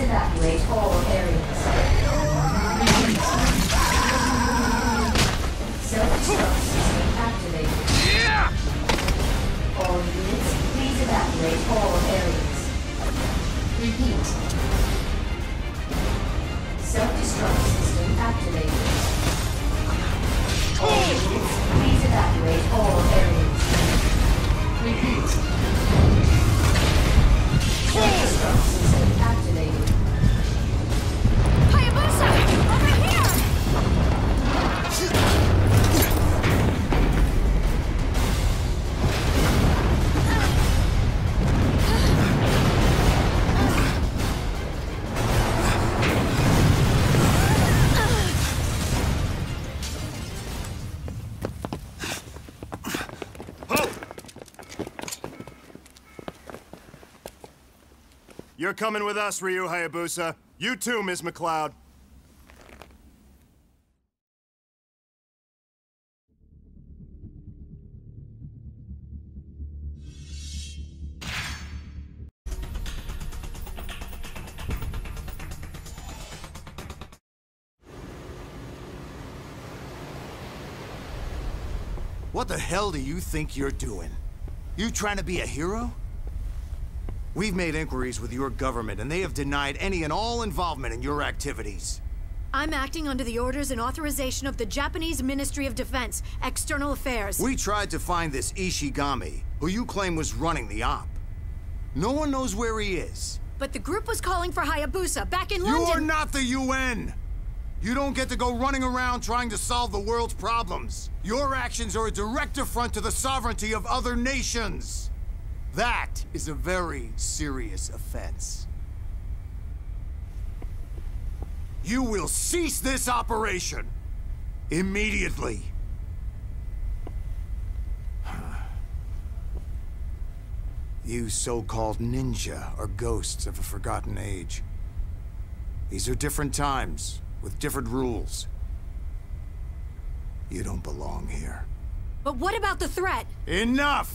evacuate all areas. Self-destruct system activated. All units, please evacuate all areas. Repeat. Self-destruct system activated. All units, please evacuate all areas. Repeat. Self-destruct system activated. Hayabusa! Over here! You're coming with us, Ryu Hayabusa. You too, Ms. McLeod. What the hell do you think you're doing? You trying to be a hero? We've made inquiries with your government, and they have denied any and all involvement in your activities. I'm acting under the orders and authorization of the Japanese Ministry of Defense, External Affairs. We tried to find this Ishigami, who you claim was running the op. No one knows where he is. But the group was calling for Hayabusa back in London. You're not the UN! You don't get to go running around trying to solve the world's problems. Your actions are a direct affront to the sovereignty of other nations. That is a very serious offense. You will cease this operation immediately. You so-called ninja are ghosts of a forgotten age. These are different times, with different rules. You don't belong here. But what about the threat? Enough!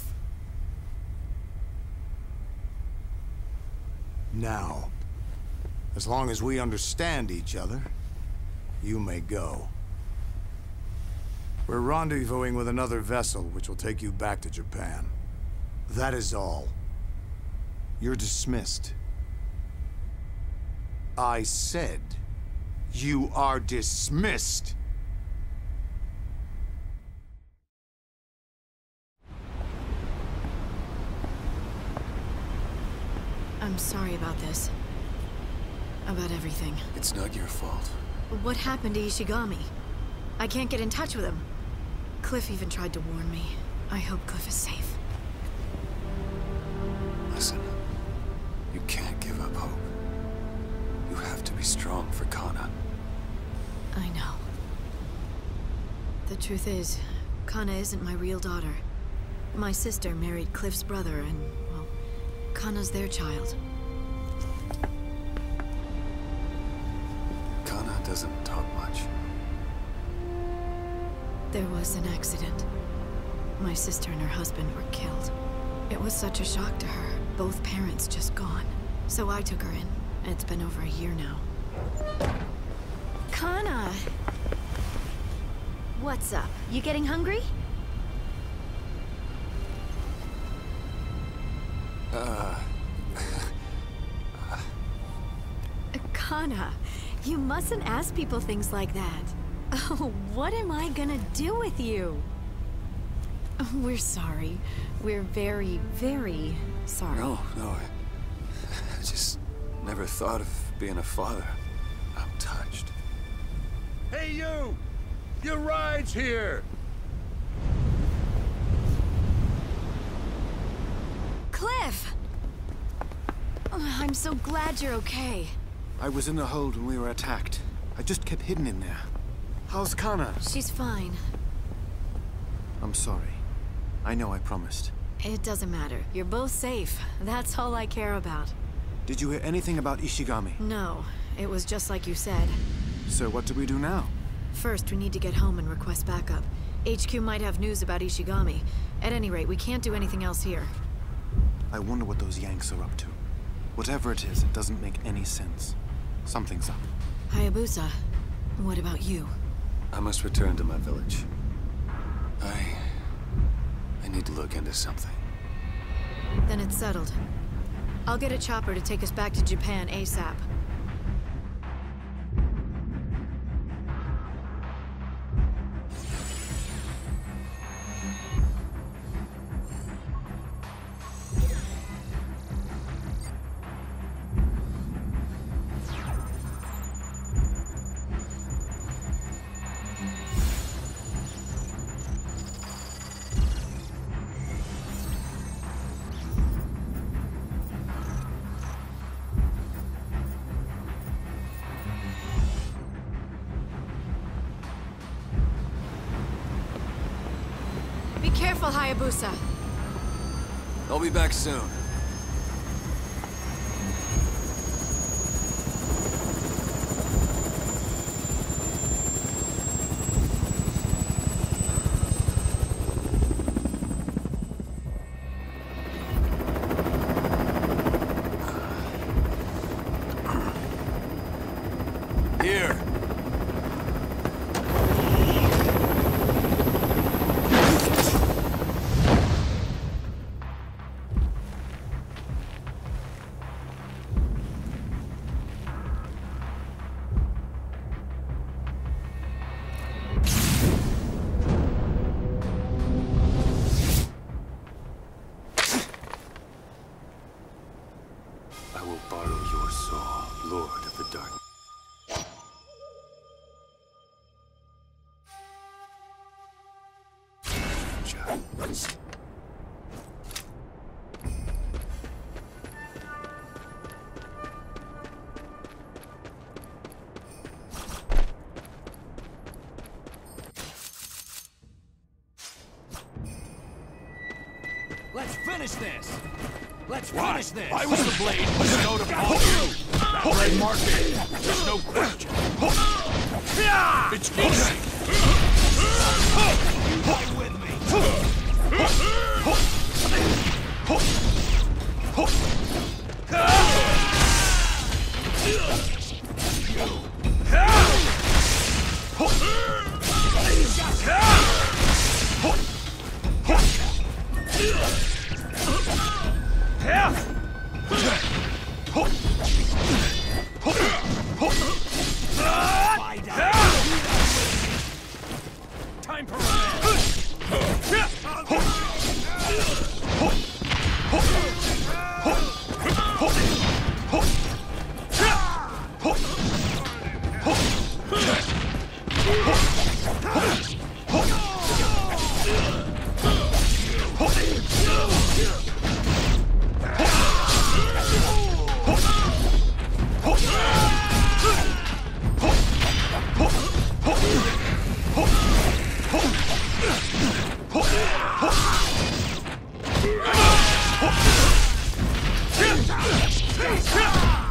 Now, as long as we understand each other, you may go. We're rendezvousing with another vessel, which will take you back to Japan. That is all. You're dismissed. I said, you are dismissed. I'm sorry about this. About everything. It's not your fault. What happened to Ishigami? I can't get in touch with him. Cliff even tried to warn me. I hope Cliff is safe. Listen, you can't give up hope. You have to be strong for Kana. I know. The truth is, Kana isn't my real daughter. My sister married Cliff's brother, and, well, Kana's their child. Kana doesn't talk much. There was an accident. My sister and her husband were killed. It was such a shock to her. Both parents just gone. So I took her in. It's been over a year now. Kana! What's up? You getting hungry? Kana, you mustn't ask people things like that. Oh, what am I gonna do with you? We're sorry. We're very, very sorry. No, I just never thought of being a father. I'm touched. Hey, you! Your ride's here! Cliff! Oh, I'm so glad you're okay. I was in the hold when we were attacked. I just kept hidden in there. How's Kana? She's fine. I'm sorry. I know I promised. It doesn't matter. You're both safe. That's all I care about. Did you hear anything about Ishigami? No. It was just like you said. So what do we do now? First, we need to get home and request backup. HQ might have news about Ishigami. At any rate, we can't do anything else here. I wonder what those Yanks are up to. Whatever it is, it doesn't make any sense. Something's up. Hayabusa, what about you? I must return to my village. I need to look into something. Then it's settled. I'll get a chopper to take us back to Japan ASAP. Be careful, Hayabusa. I'll be back soon. Here. I will borrow your soul, Lord of the Dark. Let's finish this! Let's Why? finish this! I was the blade who bestowed upon you! That red marking! There's no question! It's easy! Fight with me! Time for revenge! Stay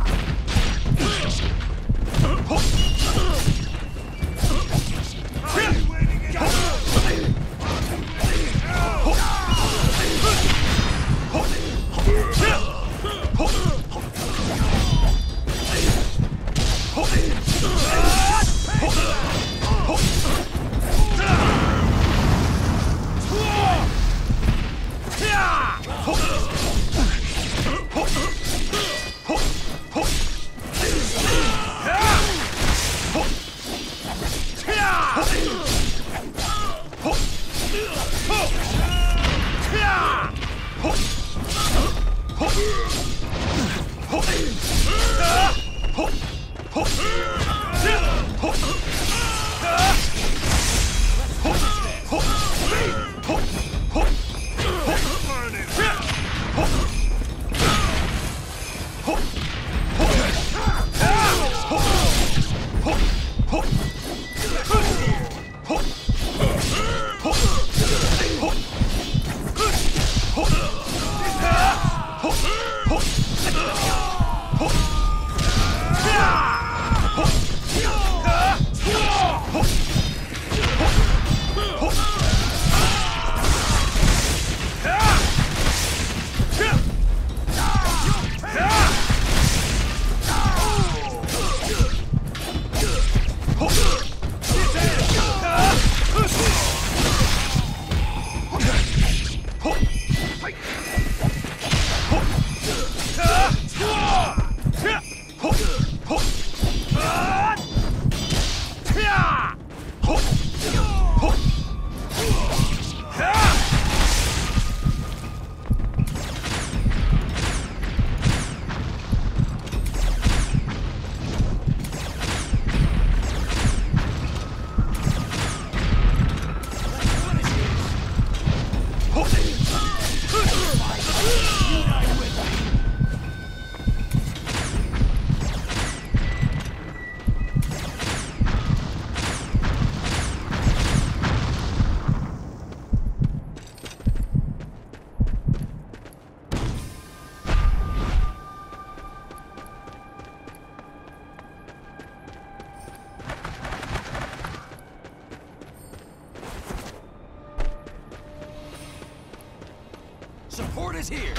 Support is here!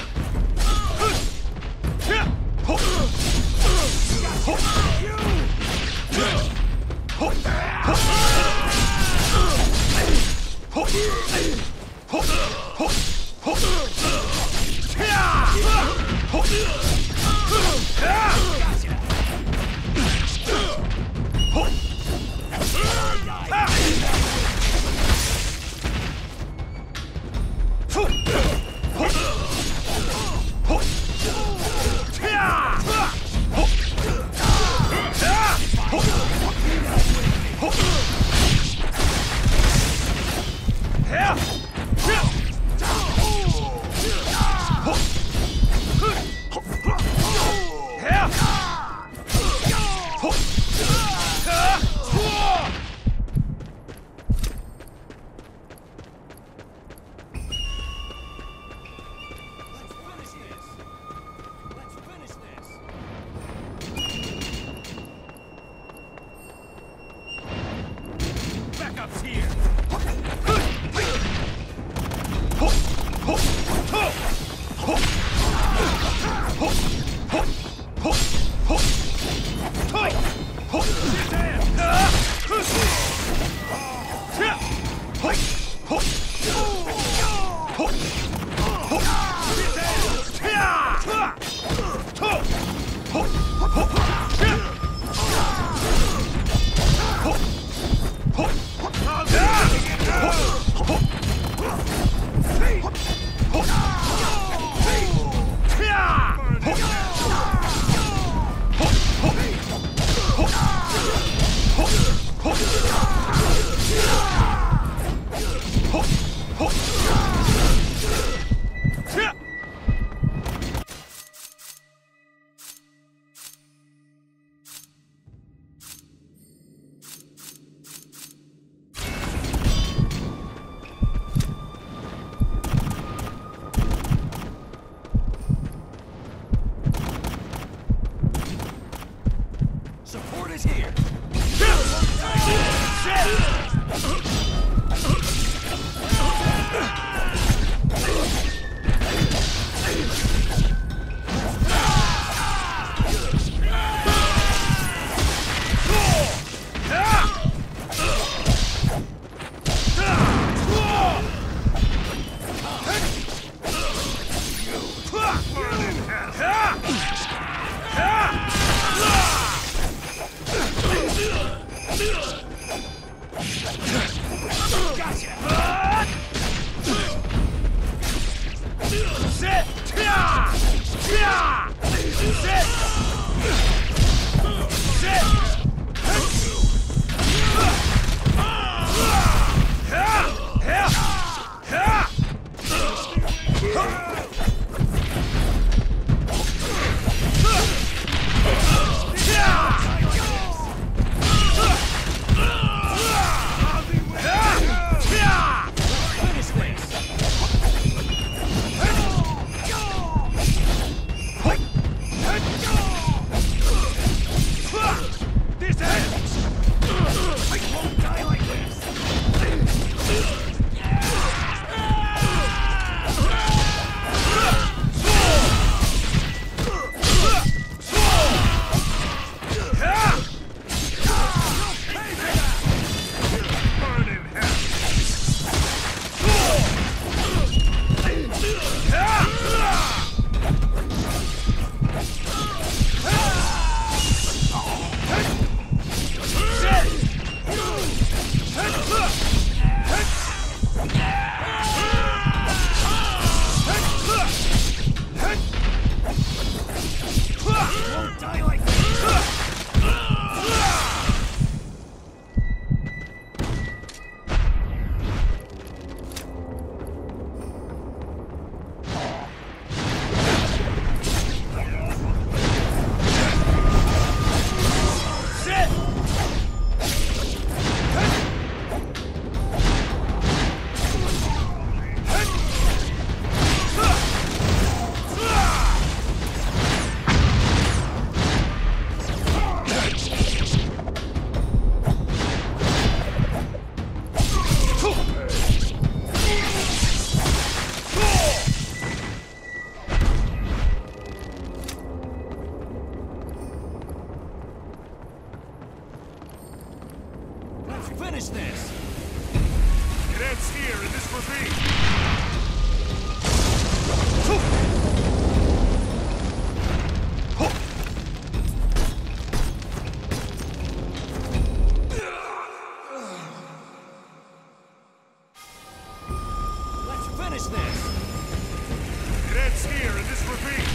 Backup's here! Support is here! finish this! It ends here in this ravine! Let's finish this! It ends here in this ravine!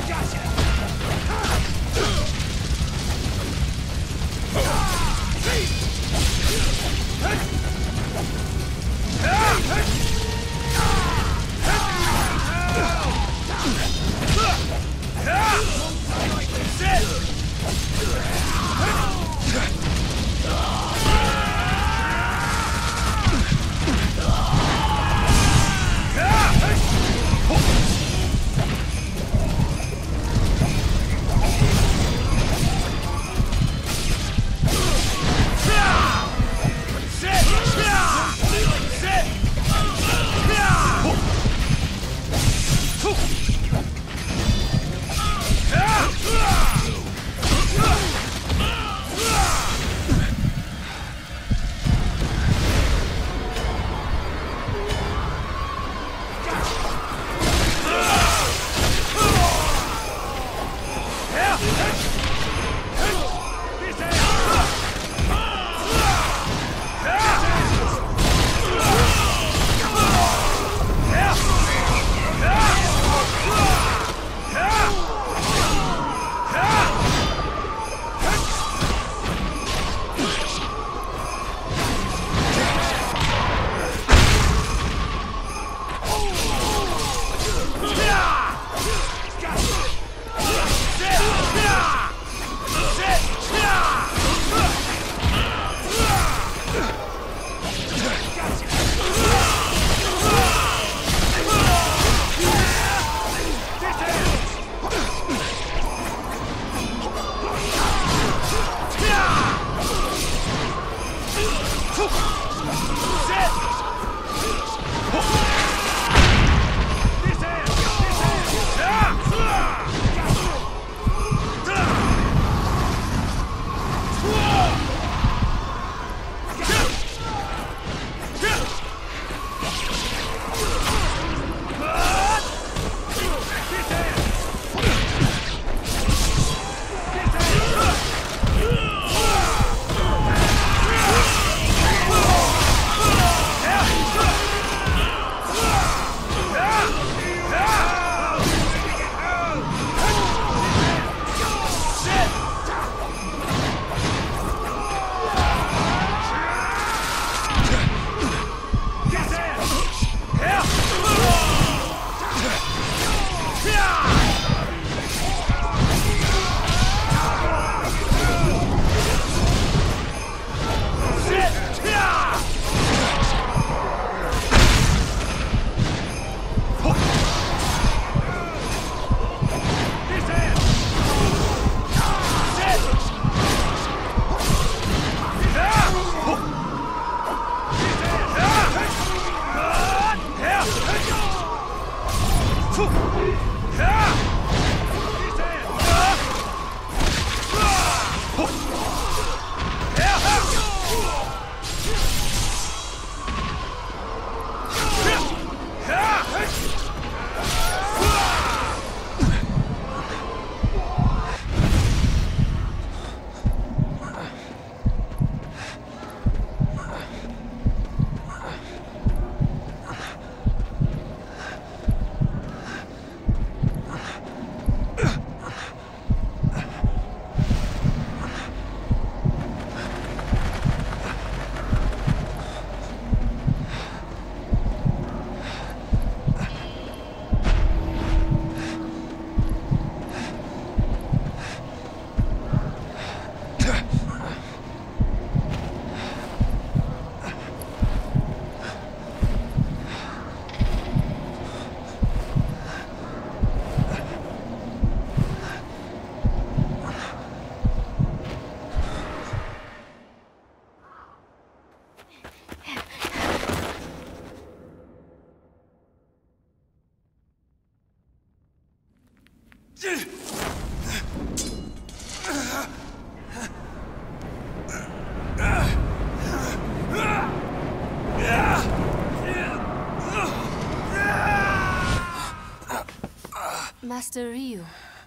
Master Ryu,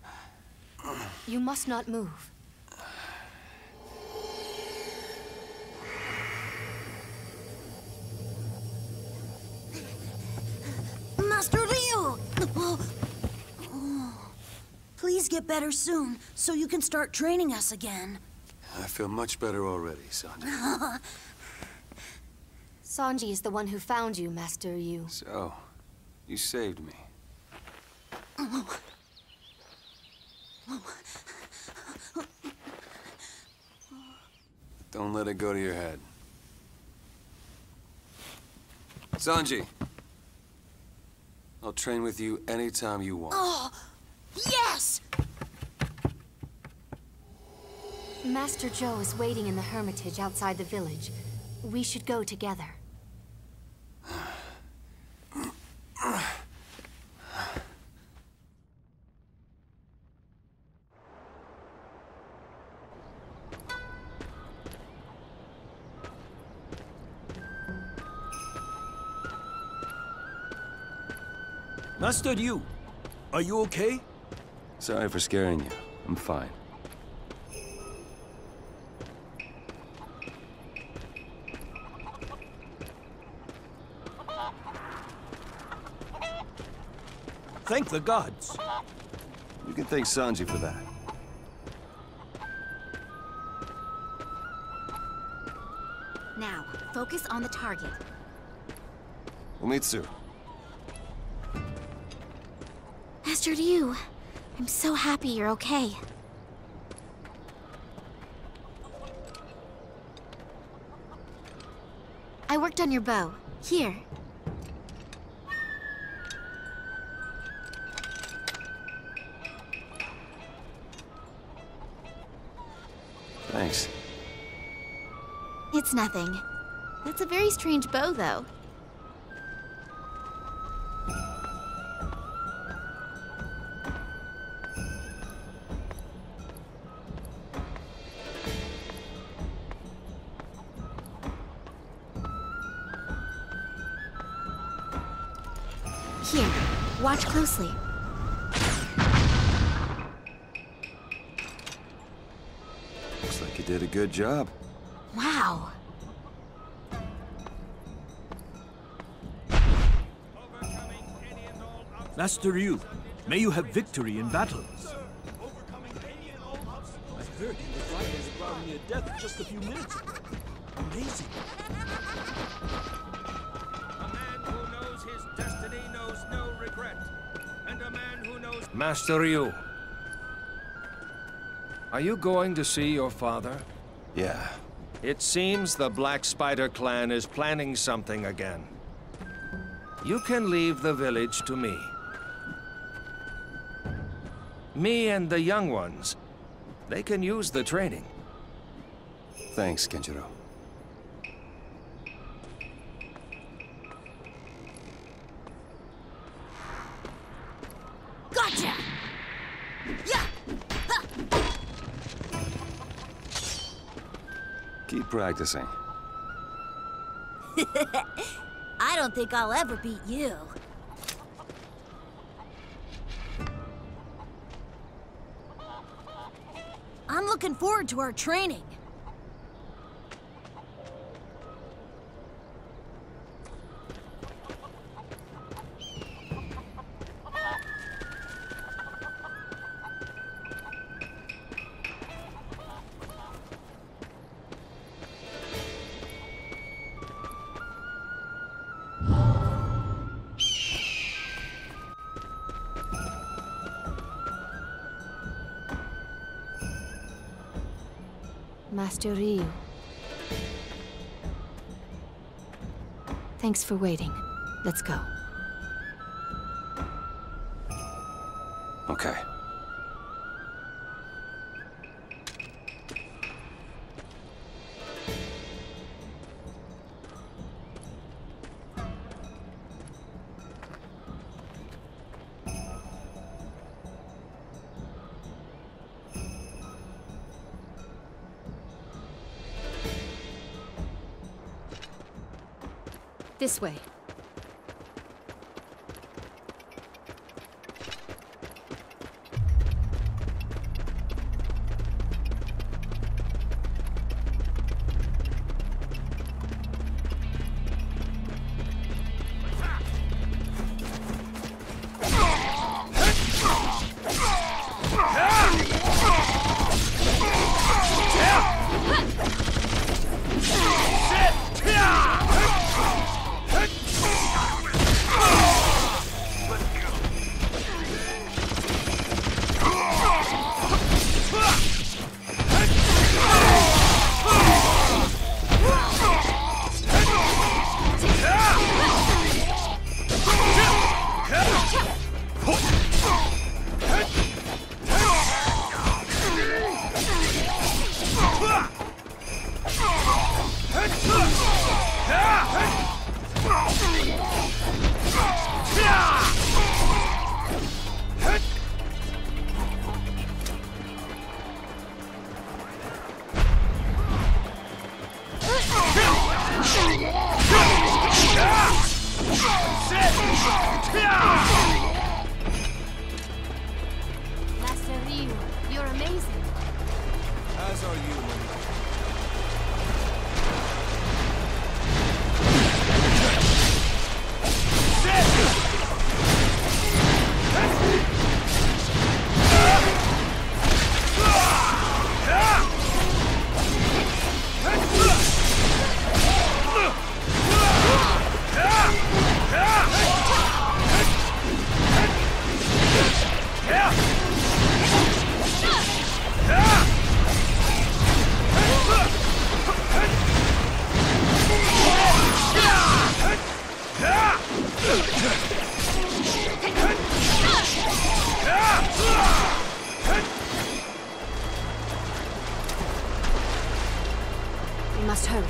you must not move. Master Ryu! Please get better soon, so you can start training us again. I feel much better already, Sanji. Sanji is the one who found you, Master Yu. So, you saved me. Don't let it go to your head. Sanji! I'll train with you anytime you want. Oh, yes! Master Zhou is waiting in the hermitage outside the village. We should go together. Master Yu, are you okay? Sorry for scaring you. I'm fine. Thank the gods. You can thank Sanji for that. Now, focus on the target. Umitsu. Master Yu, I'm so happy you're okay. I worked on your bow. Here. Thanks. It's nothing. That's a very strange bow, though. Here, watch closely. Looks like you did a good job. Wow. Master Yu, may you have victory in battle. I heard he was lying as ground near death just a few minutes ago. Amazing. Master Yu, are you going to see your father? Yeah. It seems the Black Spider clan is planning something again. You can leave the village to me. Me and the young ones, they can use the training. Thanks, Kenjiro. Gotcha! Yeah! Keep practicing. I don't think I'll ever beat you. I'm looking forward to our training. Master Ryu. Thanks for waiting. Let's go. Okay. This way. must hurry.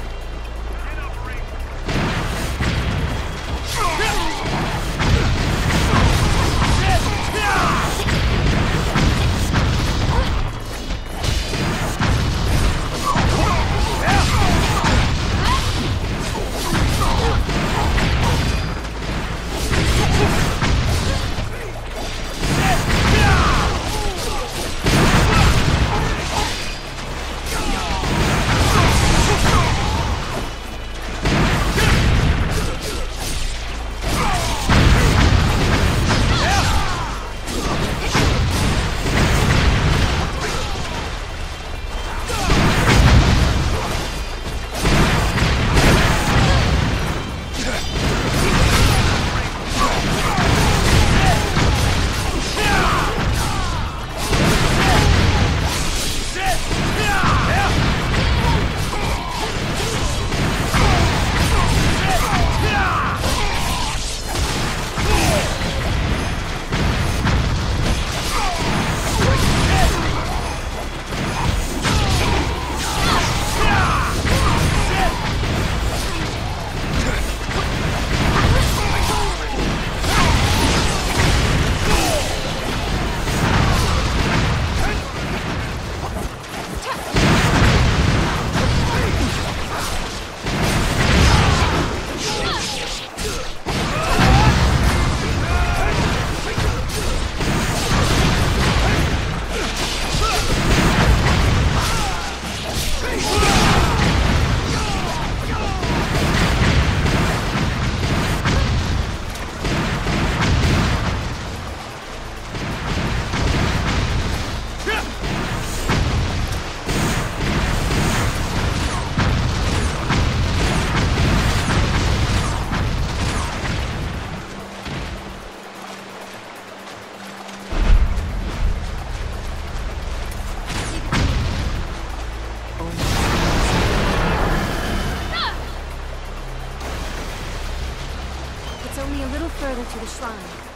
Further to the shrine.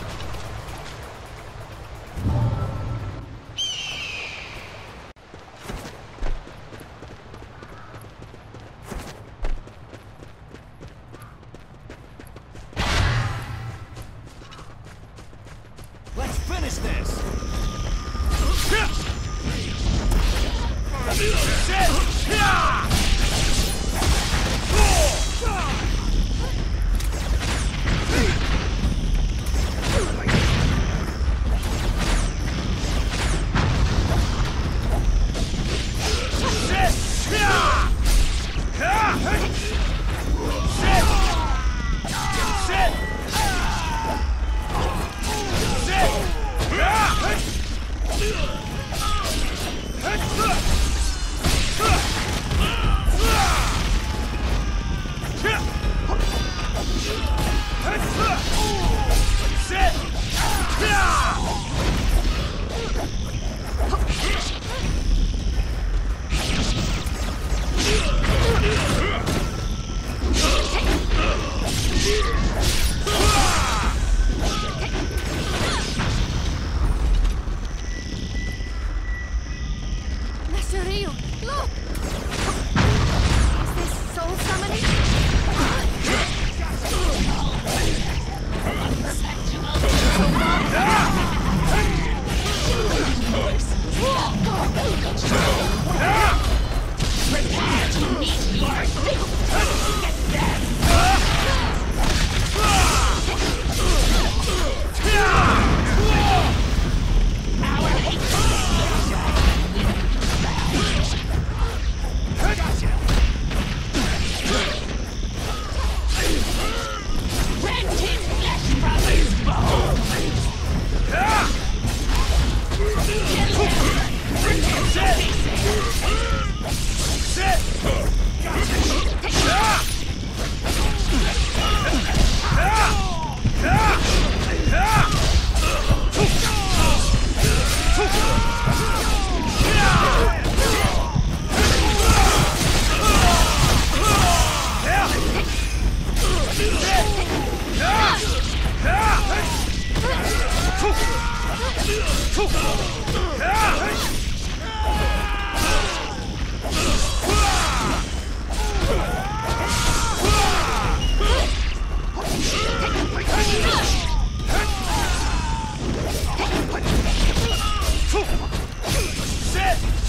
Let's finish this! Master Ryu, look! Is this soul summoning?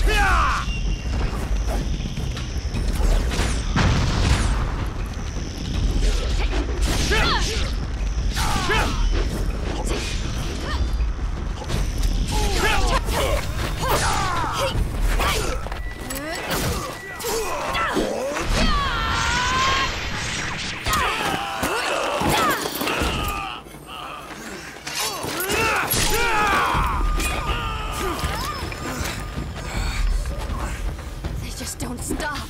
They just don't stop.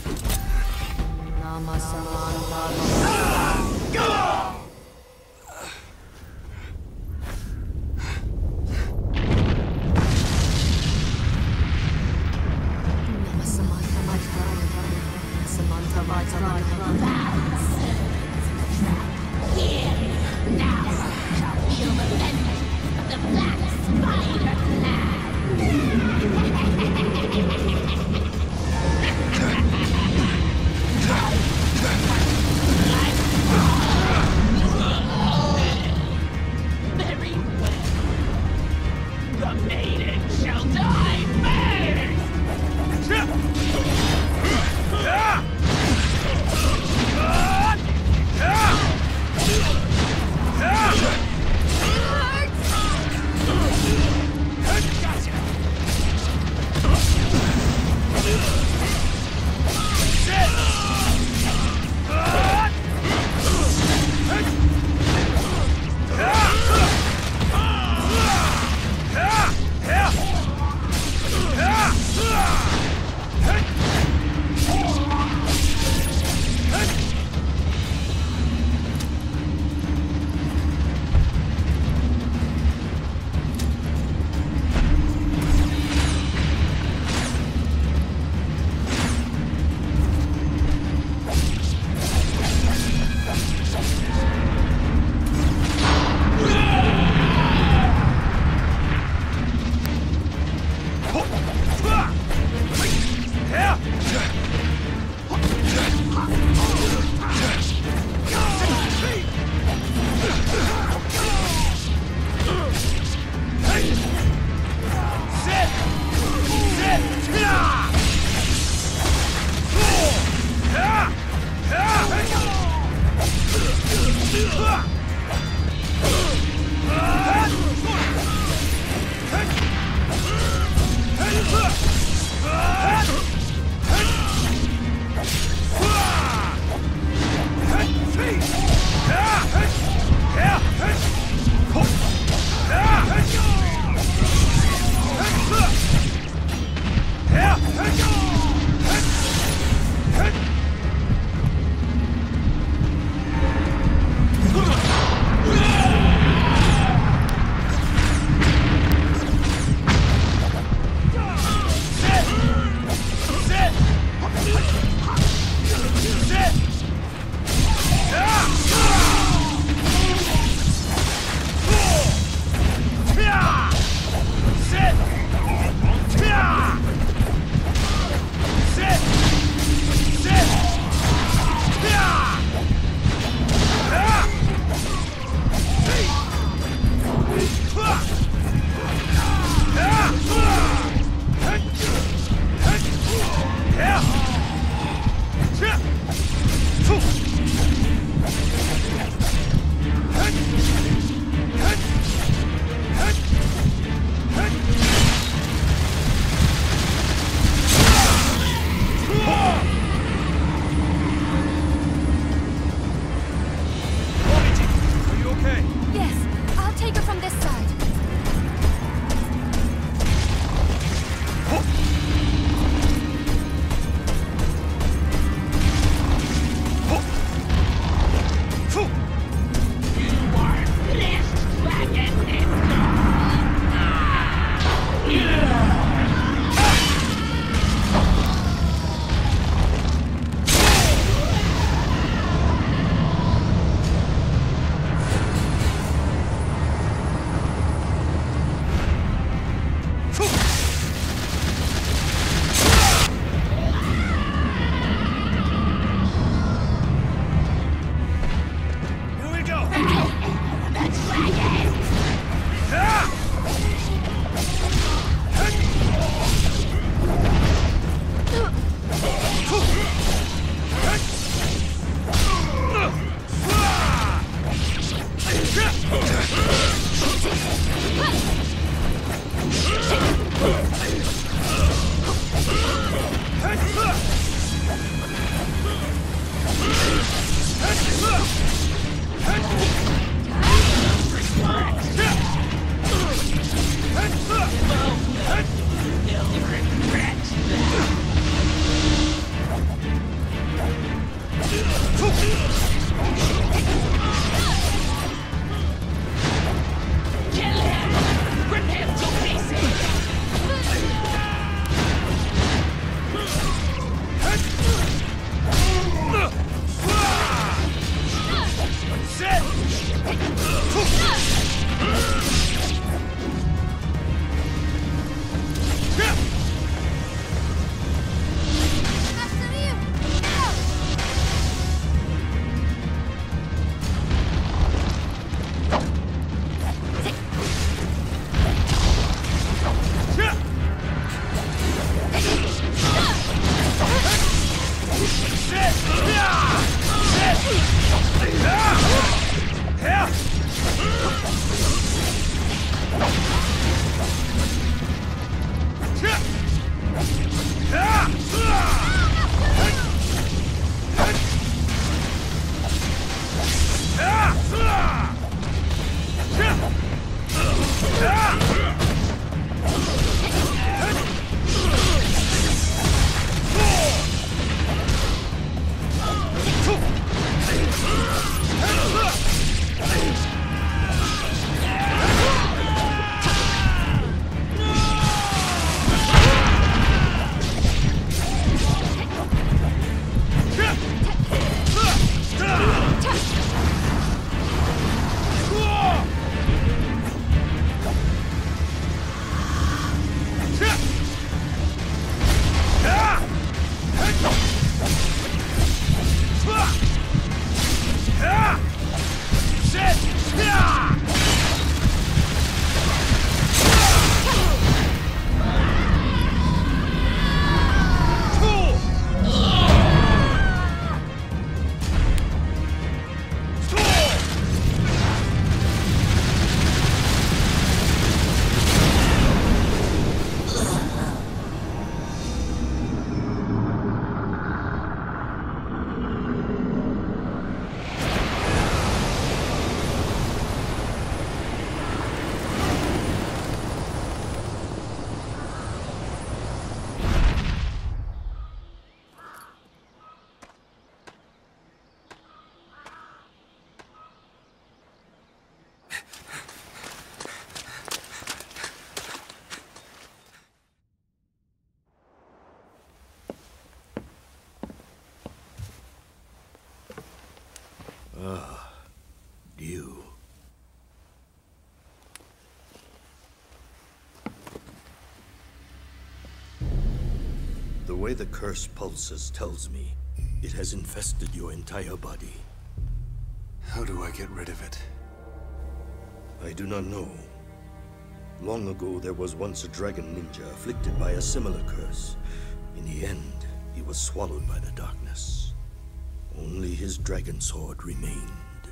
The way the curse pulses tells me it has infested your entire body. How do I get rid of it? I do not know. Long ago, there was once a dragon ninja afflicted by a similar curse. In the end, he was swallowed by the darkness. Only his dragon sword remained.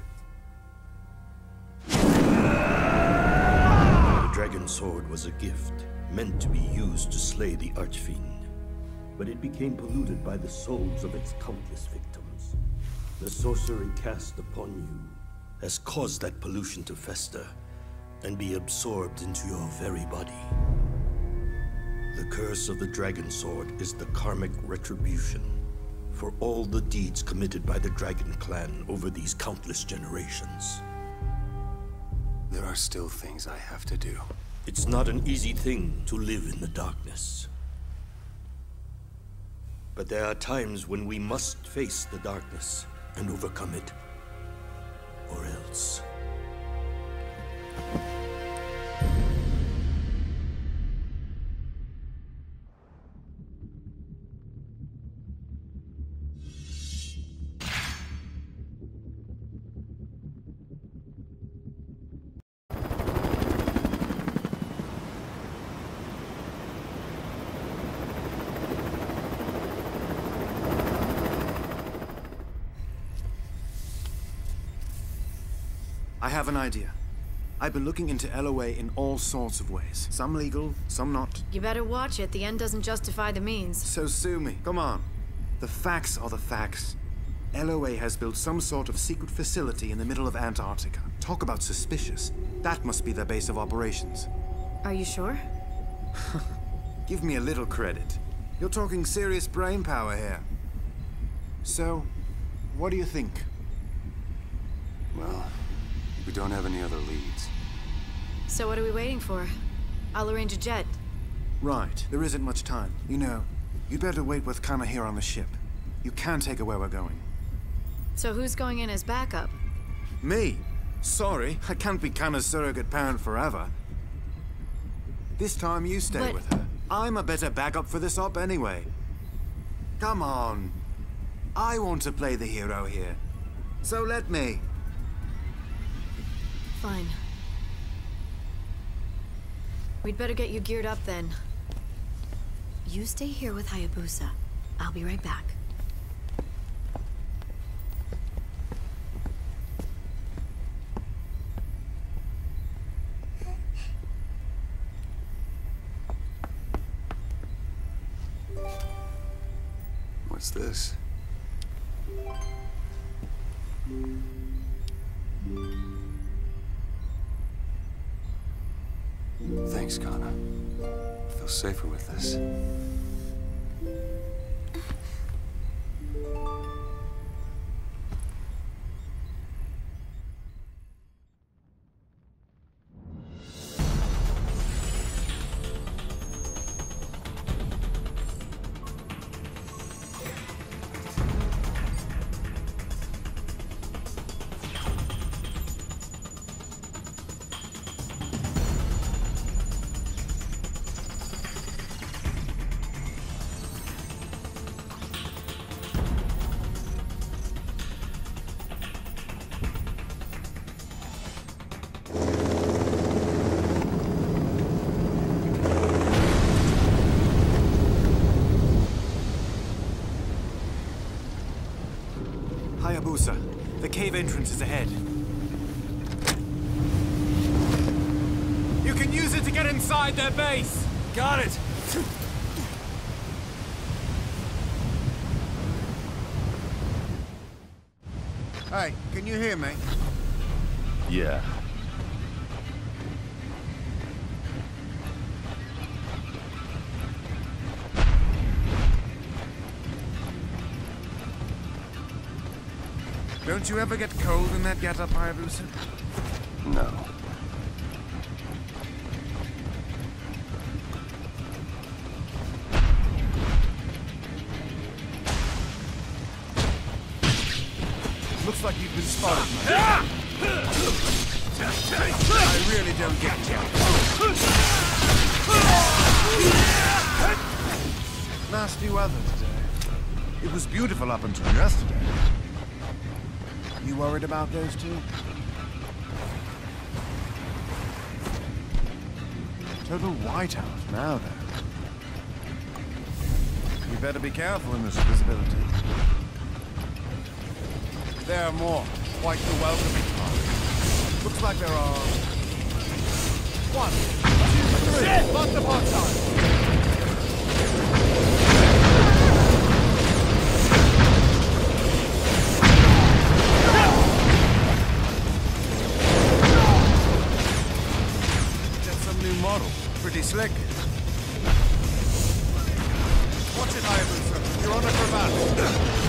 The dragon sword was a gift, meant to be used to slay the archfiend. But it became polluted by the souls of its countless victims. The sorcery cast upon you has caused that pollution to fester and be absorbed into your very body. The curse of the dragon sword is the karmic retribution for all the deeds committed by the Dragon Clan over these countless generations. There are still things I have to do. It's not an easy thing to live in the darkness. But there are times when we must face the darkness and overcome it, or else. I have an idea. I've been looking into LOA in all sorts of ways. Some legal, some not. You better watch it. The end doesn't justify the means. So sue me. Come on. The facts are the facts. LOA has built some sort of secret facility in the middle of Antarctica. Talk about suspicious. That must be their base of operations. Are you sure? Give me a little credit. You're talking serious brain power here. So, what do you think? Well, we don't have any other leads. So what are we waiting for? I'll arrange a jet. Right. There isn't much time. You know, you'd better wait with Kana here on the ship. You can't take her where we're going. So who's going in as backup? Me? Sorry, I can't be Kana's surrogate parent forever. This time you stay with her. I'm a better backup for this op anyway. Come on. I want to play the hero here. So let me. Fine. We'd better get you geared up then. You stay here with Hayabusa. I'll be right back. What's this? Thanks, Kana. I feel safer with this. Hayabusa, the cave entrance is ahead. You can use it to get inside their base! Got it! Hey, can you hear me? Yeah. Don't you ever get cold in that getup, Hayabusa? No. Looks like you've been spotted, man. I really don't get you. Now nasty weather today. It was beautiful up until yesterday. You worried about those two? Total whiteout now, then. You better be careful in this visibility. There are more. Quite the welcoming part. Looks like there are... 1, 2, 3. Lots of hot time. Model. Pretty slick. Watch it, Hayabusa. You're on a crevasse.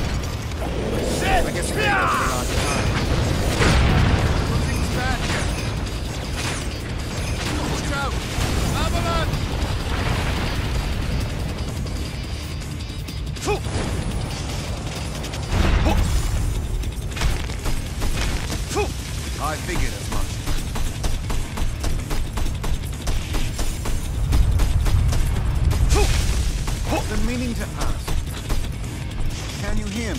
I guess you're going for the last time. Nothing's bad yet. Watch out! Avalanche! I figured as much. I've been meaning to ask. Can you hear me?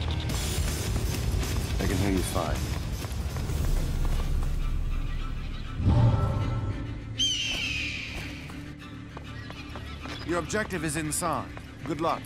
I can hear you fine. Your objective is inside. Good luck.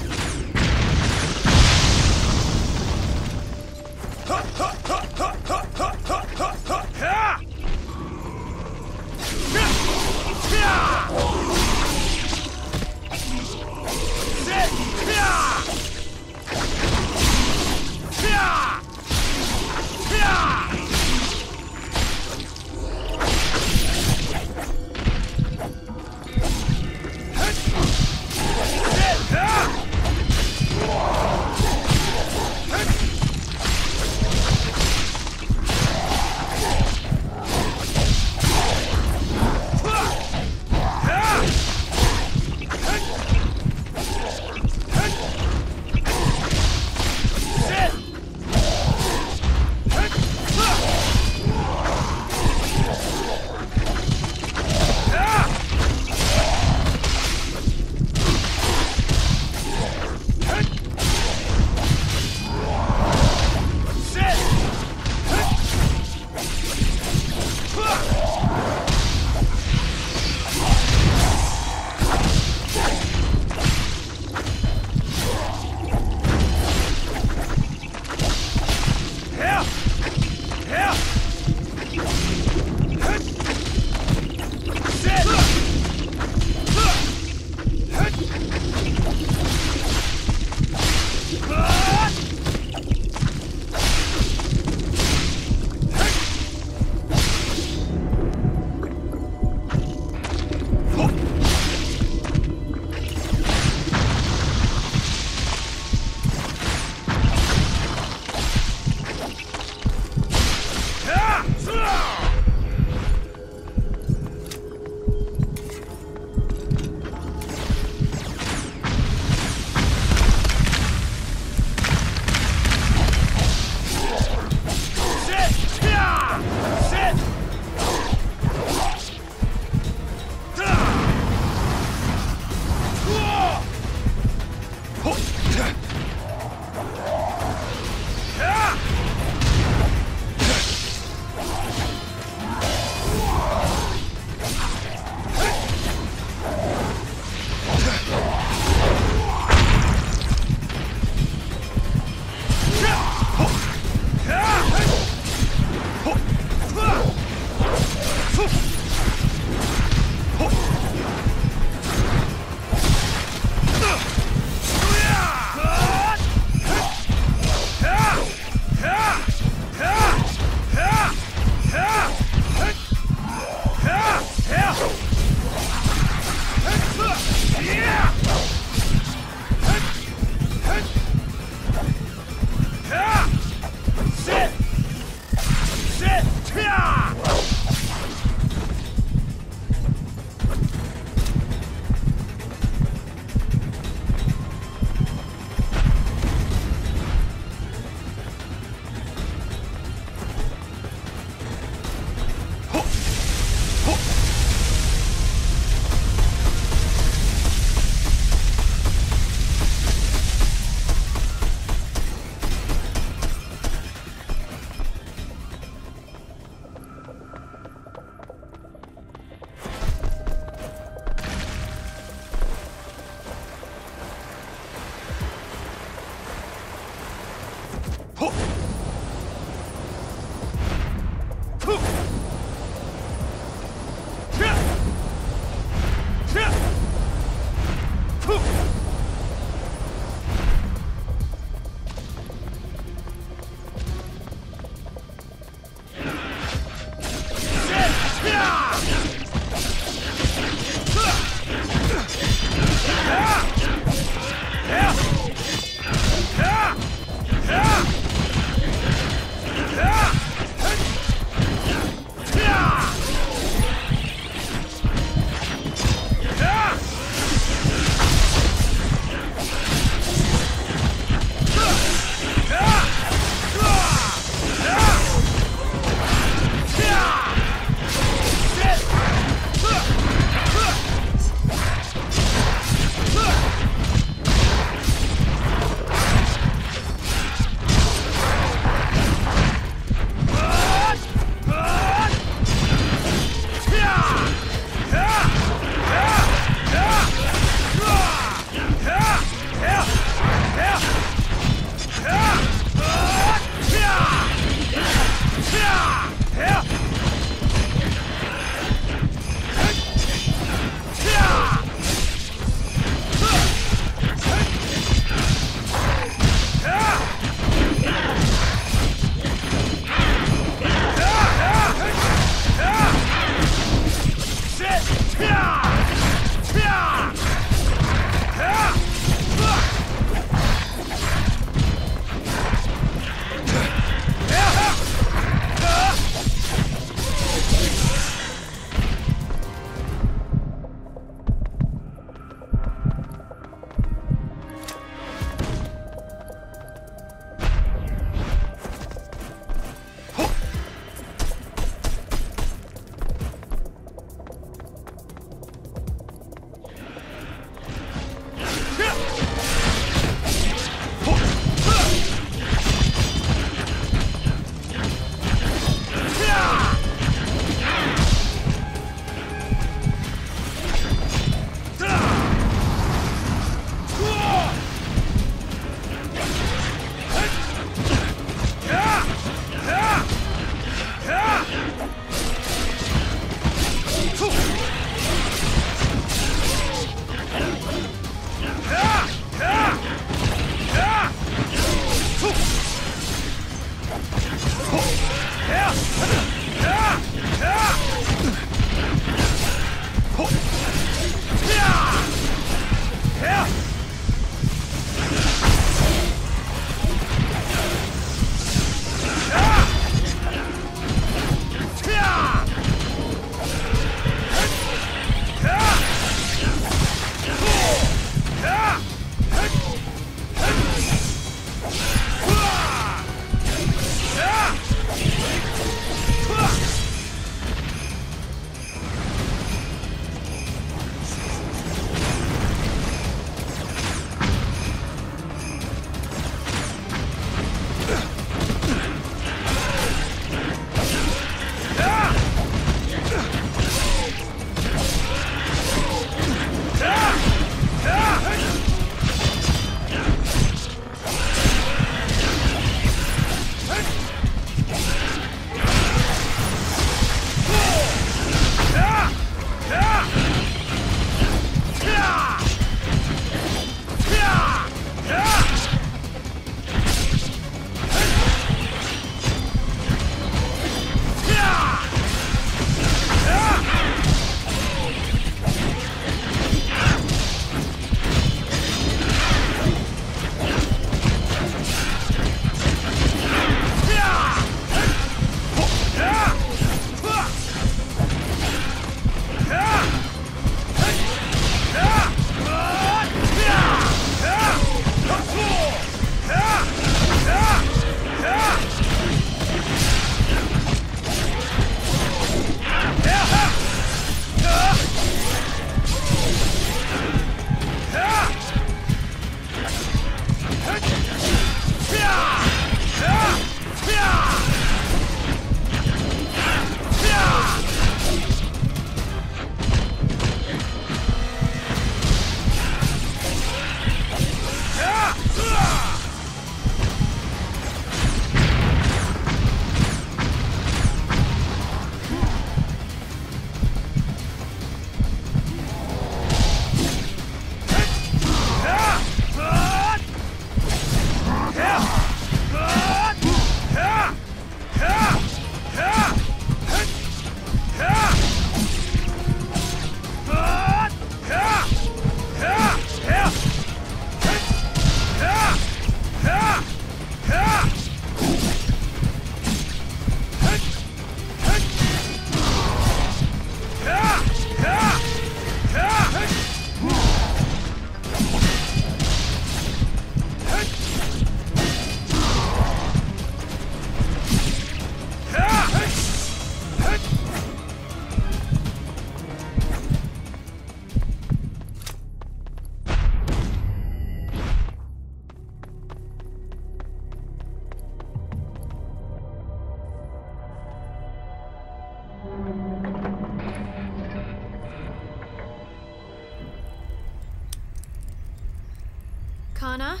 Kana?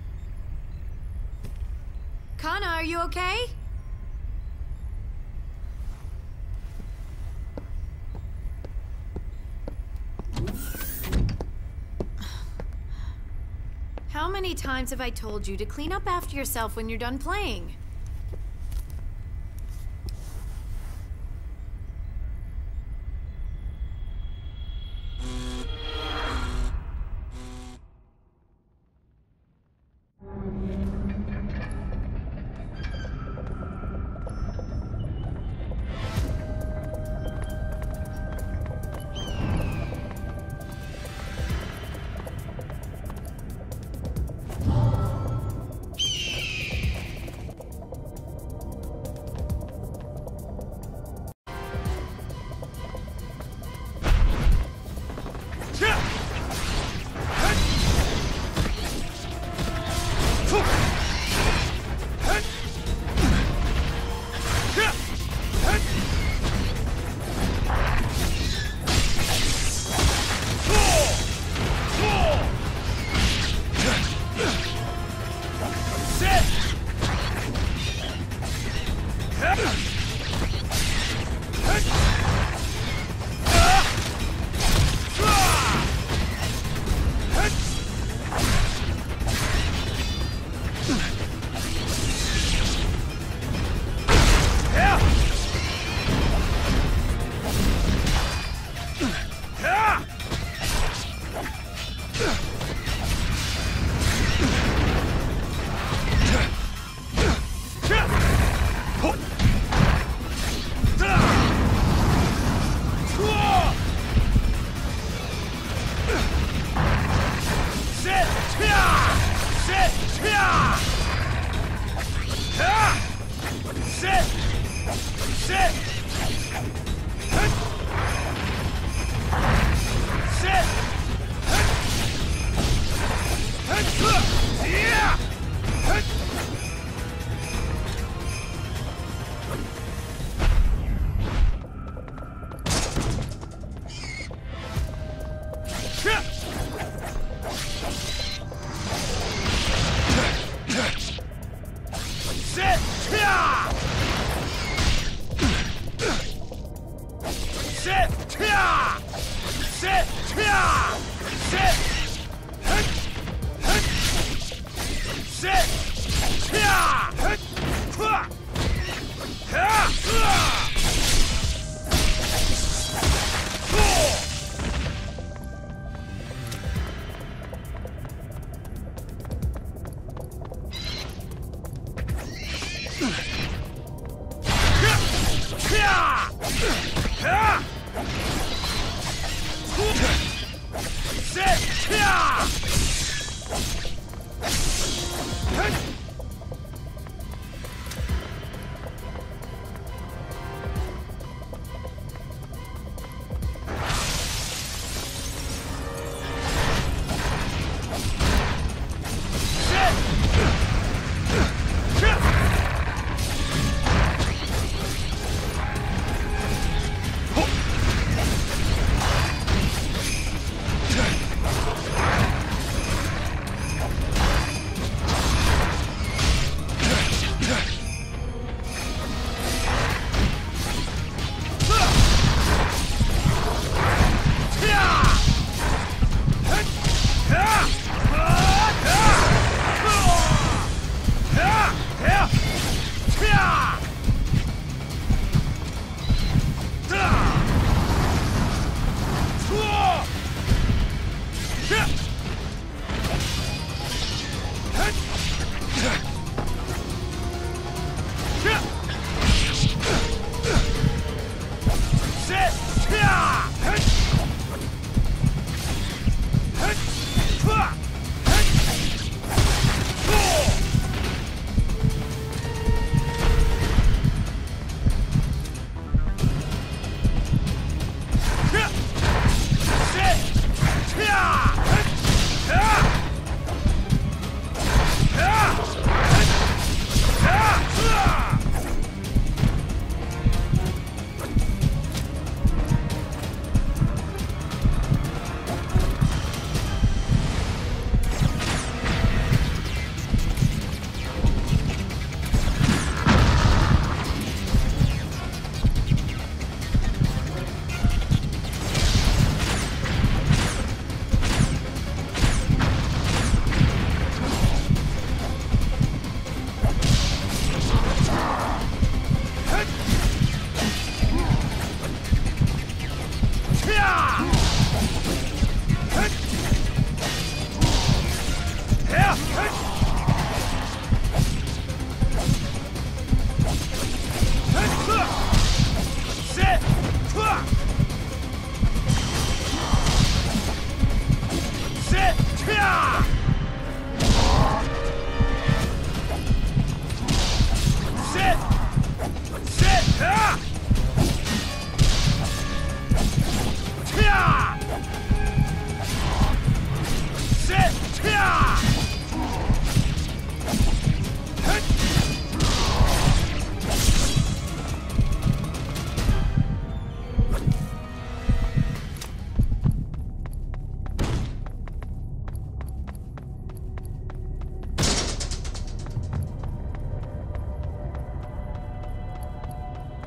Kana, are you okay? How many times have I told you to clean up after yourself when you're done playing?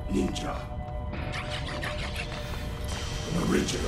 Ninja. An original.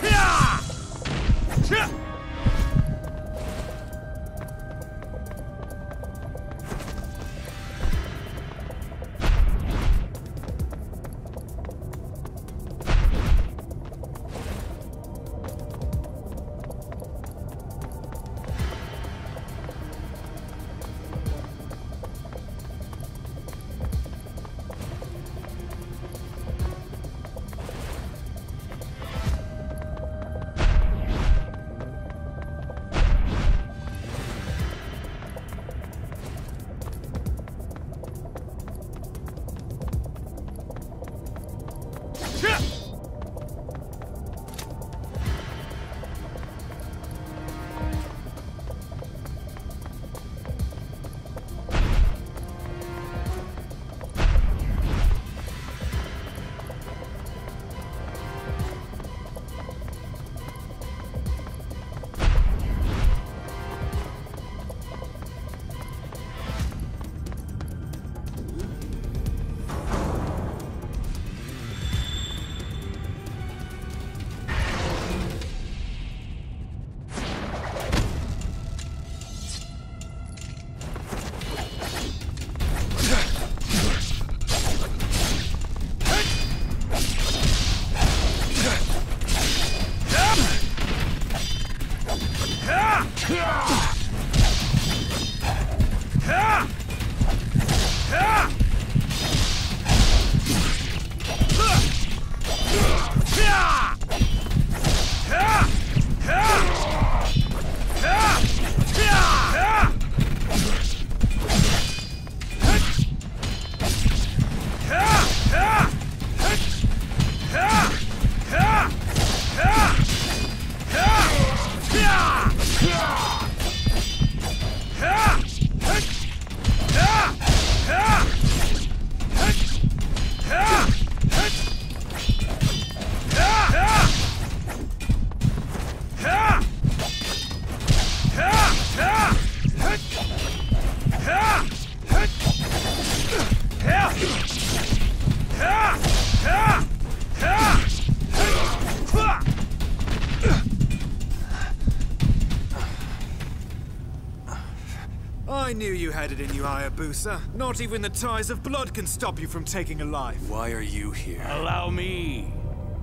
I knew you had it in you, Hayabusa. Not even the ties of blood can stop you from taking a life. Why are you here? Allow me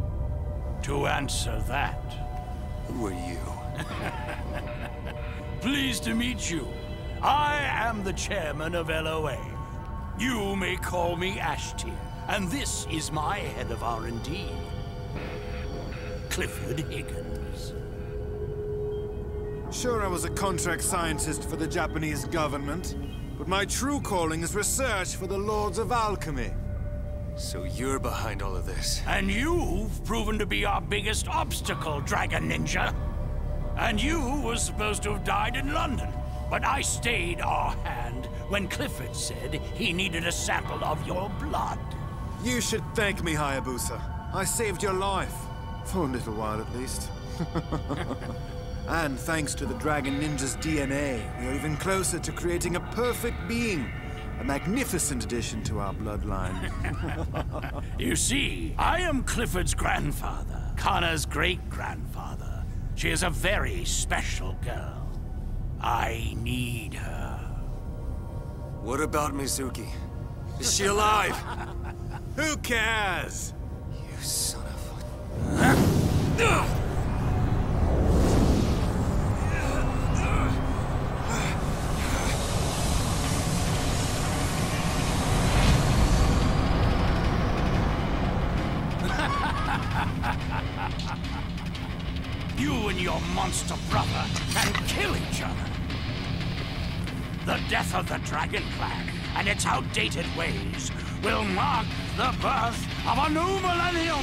to answer that. Who are you? Pleased to meet you. I am the chairman of LOA. You may call me Ashtier, and this is my head of R&D, Clifford Higgins. Sure, I was a contract scientist for the Japanese government, but my true calling is research for the Lords of Alchemy. So you're behind all of this? And you've proven to be our biggest obstacle, Dragon Ninja. And you were supposed to have died in London, but I stayed our hand when Clifford said he needed a sample of your blood. You should thank me, Hayabusa. I saved your life. For a little while, at least. And thanks to the Dragon Ninja's DNA, we are even closer to creating a perfect being. A magnificent addition to our bloodline. You see, I am Clifford's grandfather, Kana's great-grandfather. She is a very special girl. I need her. What about Mizuki? Is she alive? Who cares? You son of a... You and your monster brother can kill each other. The death of the Dragon Clan and its outdated ways will mark the birth of a new millennium.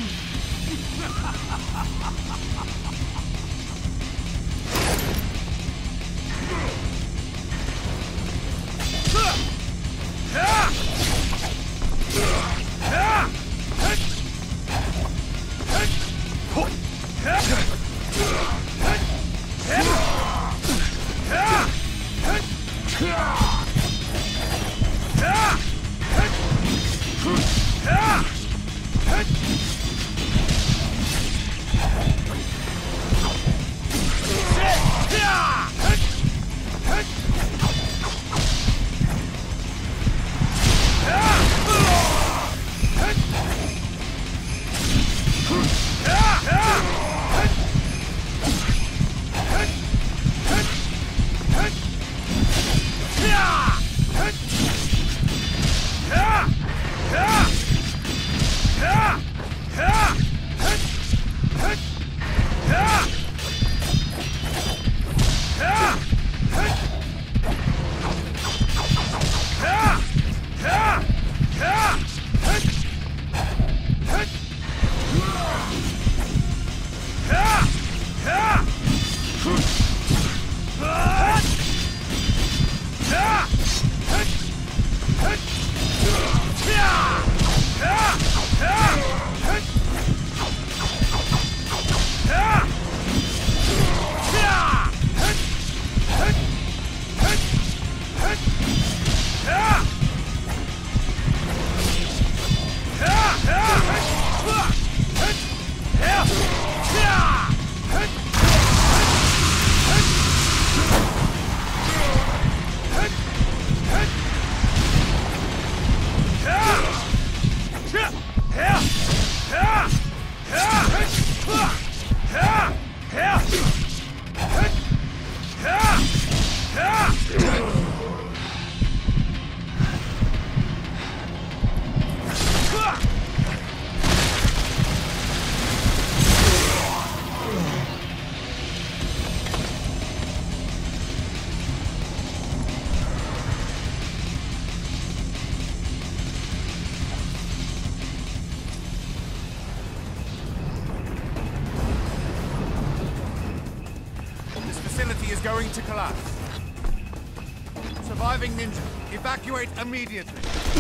facility is going to collapse. Surviving ninja, evacuate immediately.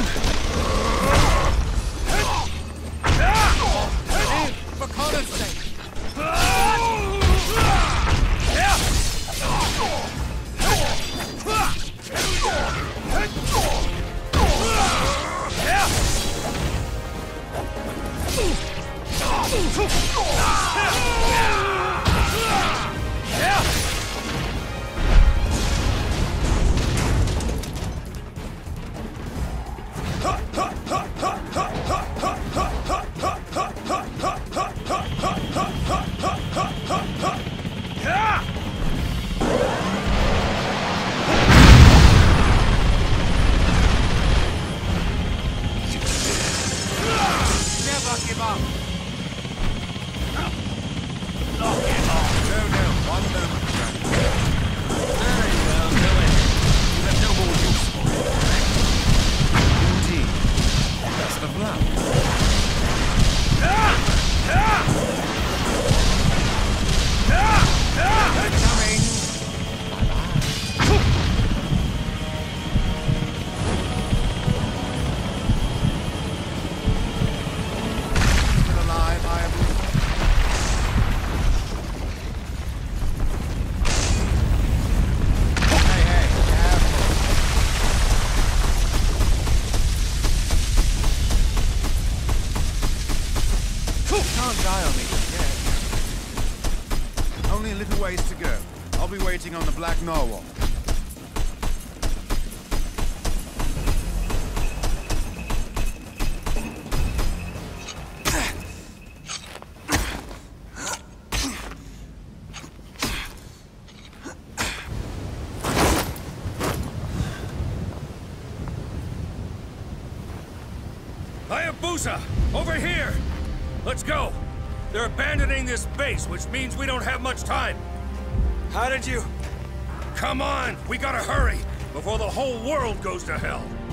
Live for Connor's sake. Never give up. Lock it off. No, one moment. Very well, do it. You have no more use for it. Indeed. Best of luck. Coming. Still alive, Hayabusa. Hey, careful. Can't die on me just yet. Only a little ways to go. I'll be waiting on the Black Narwhal. Hayabusa! Over here! Let's go! They're abandoning this base, which means we don't have much time. How did you... Come on! We gotta hurry, before the whole world goes to hell!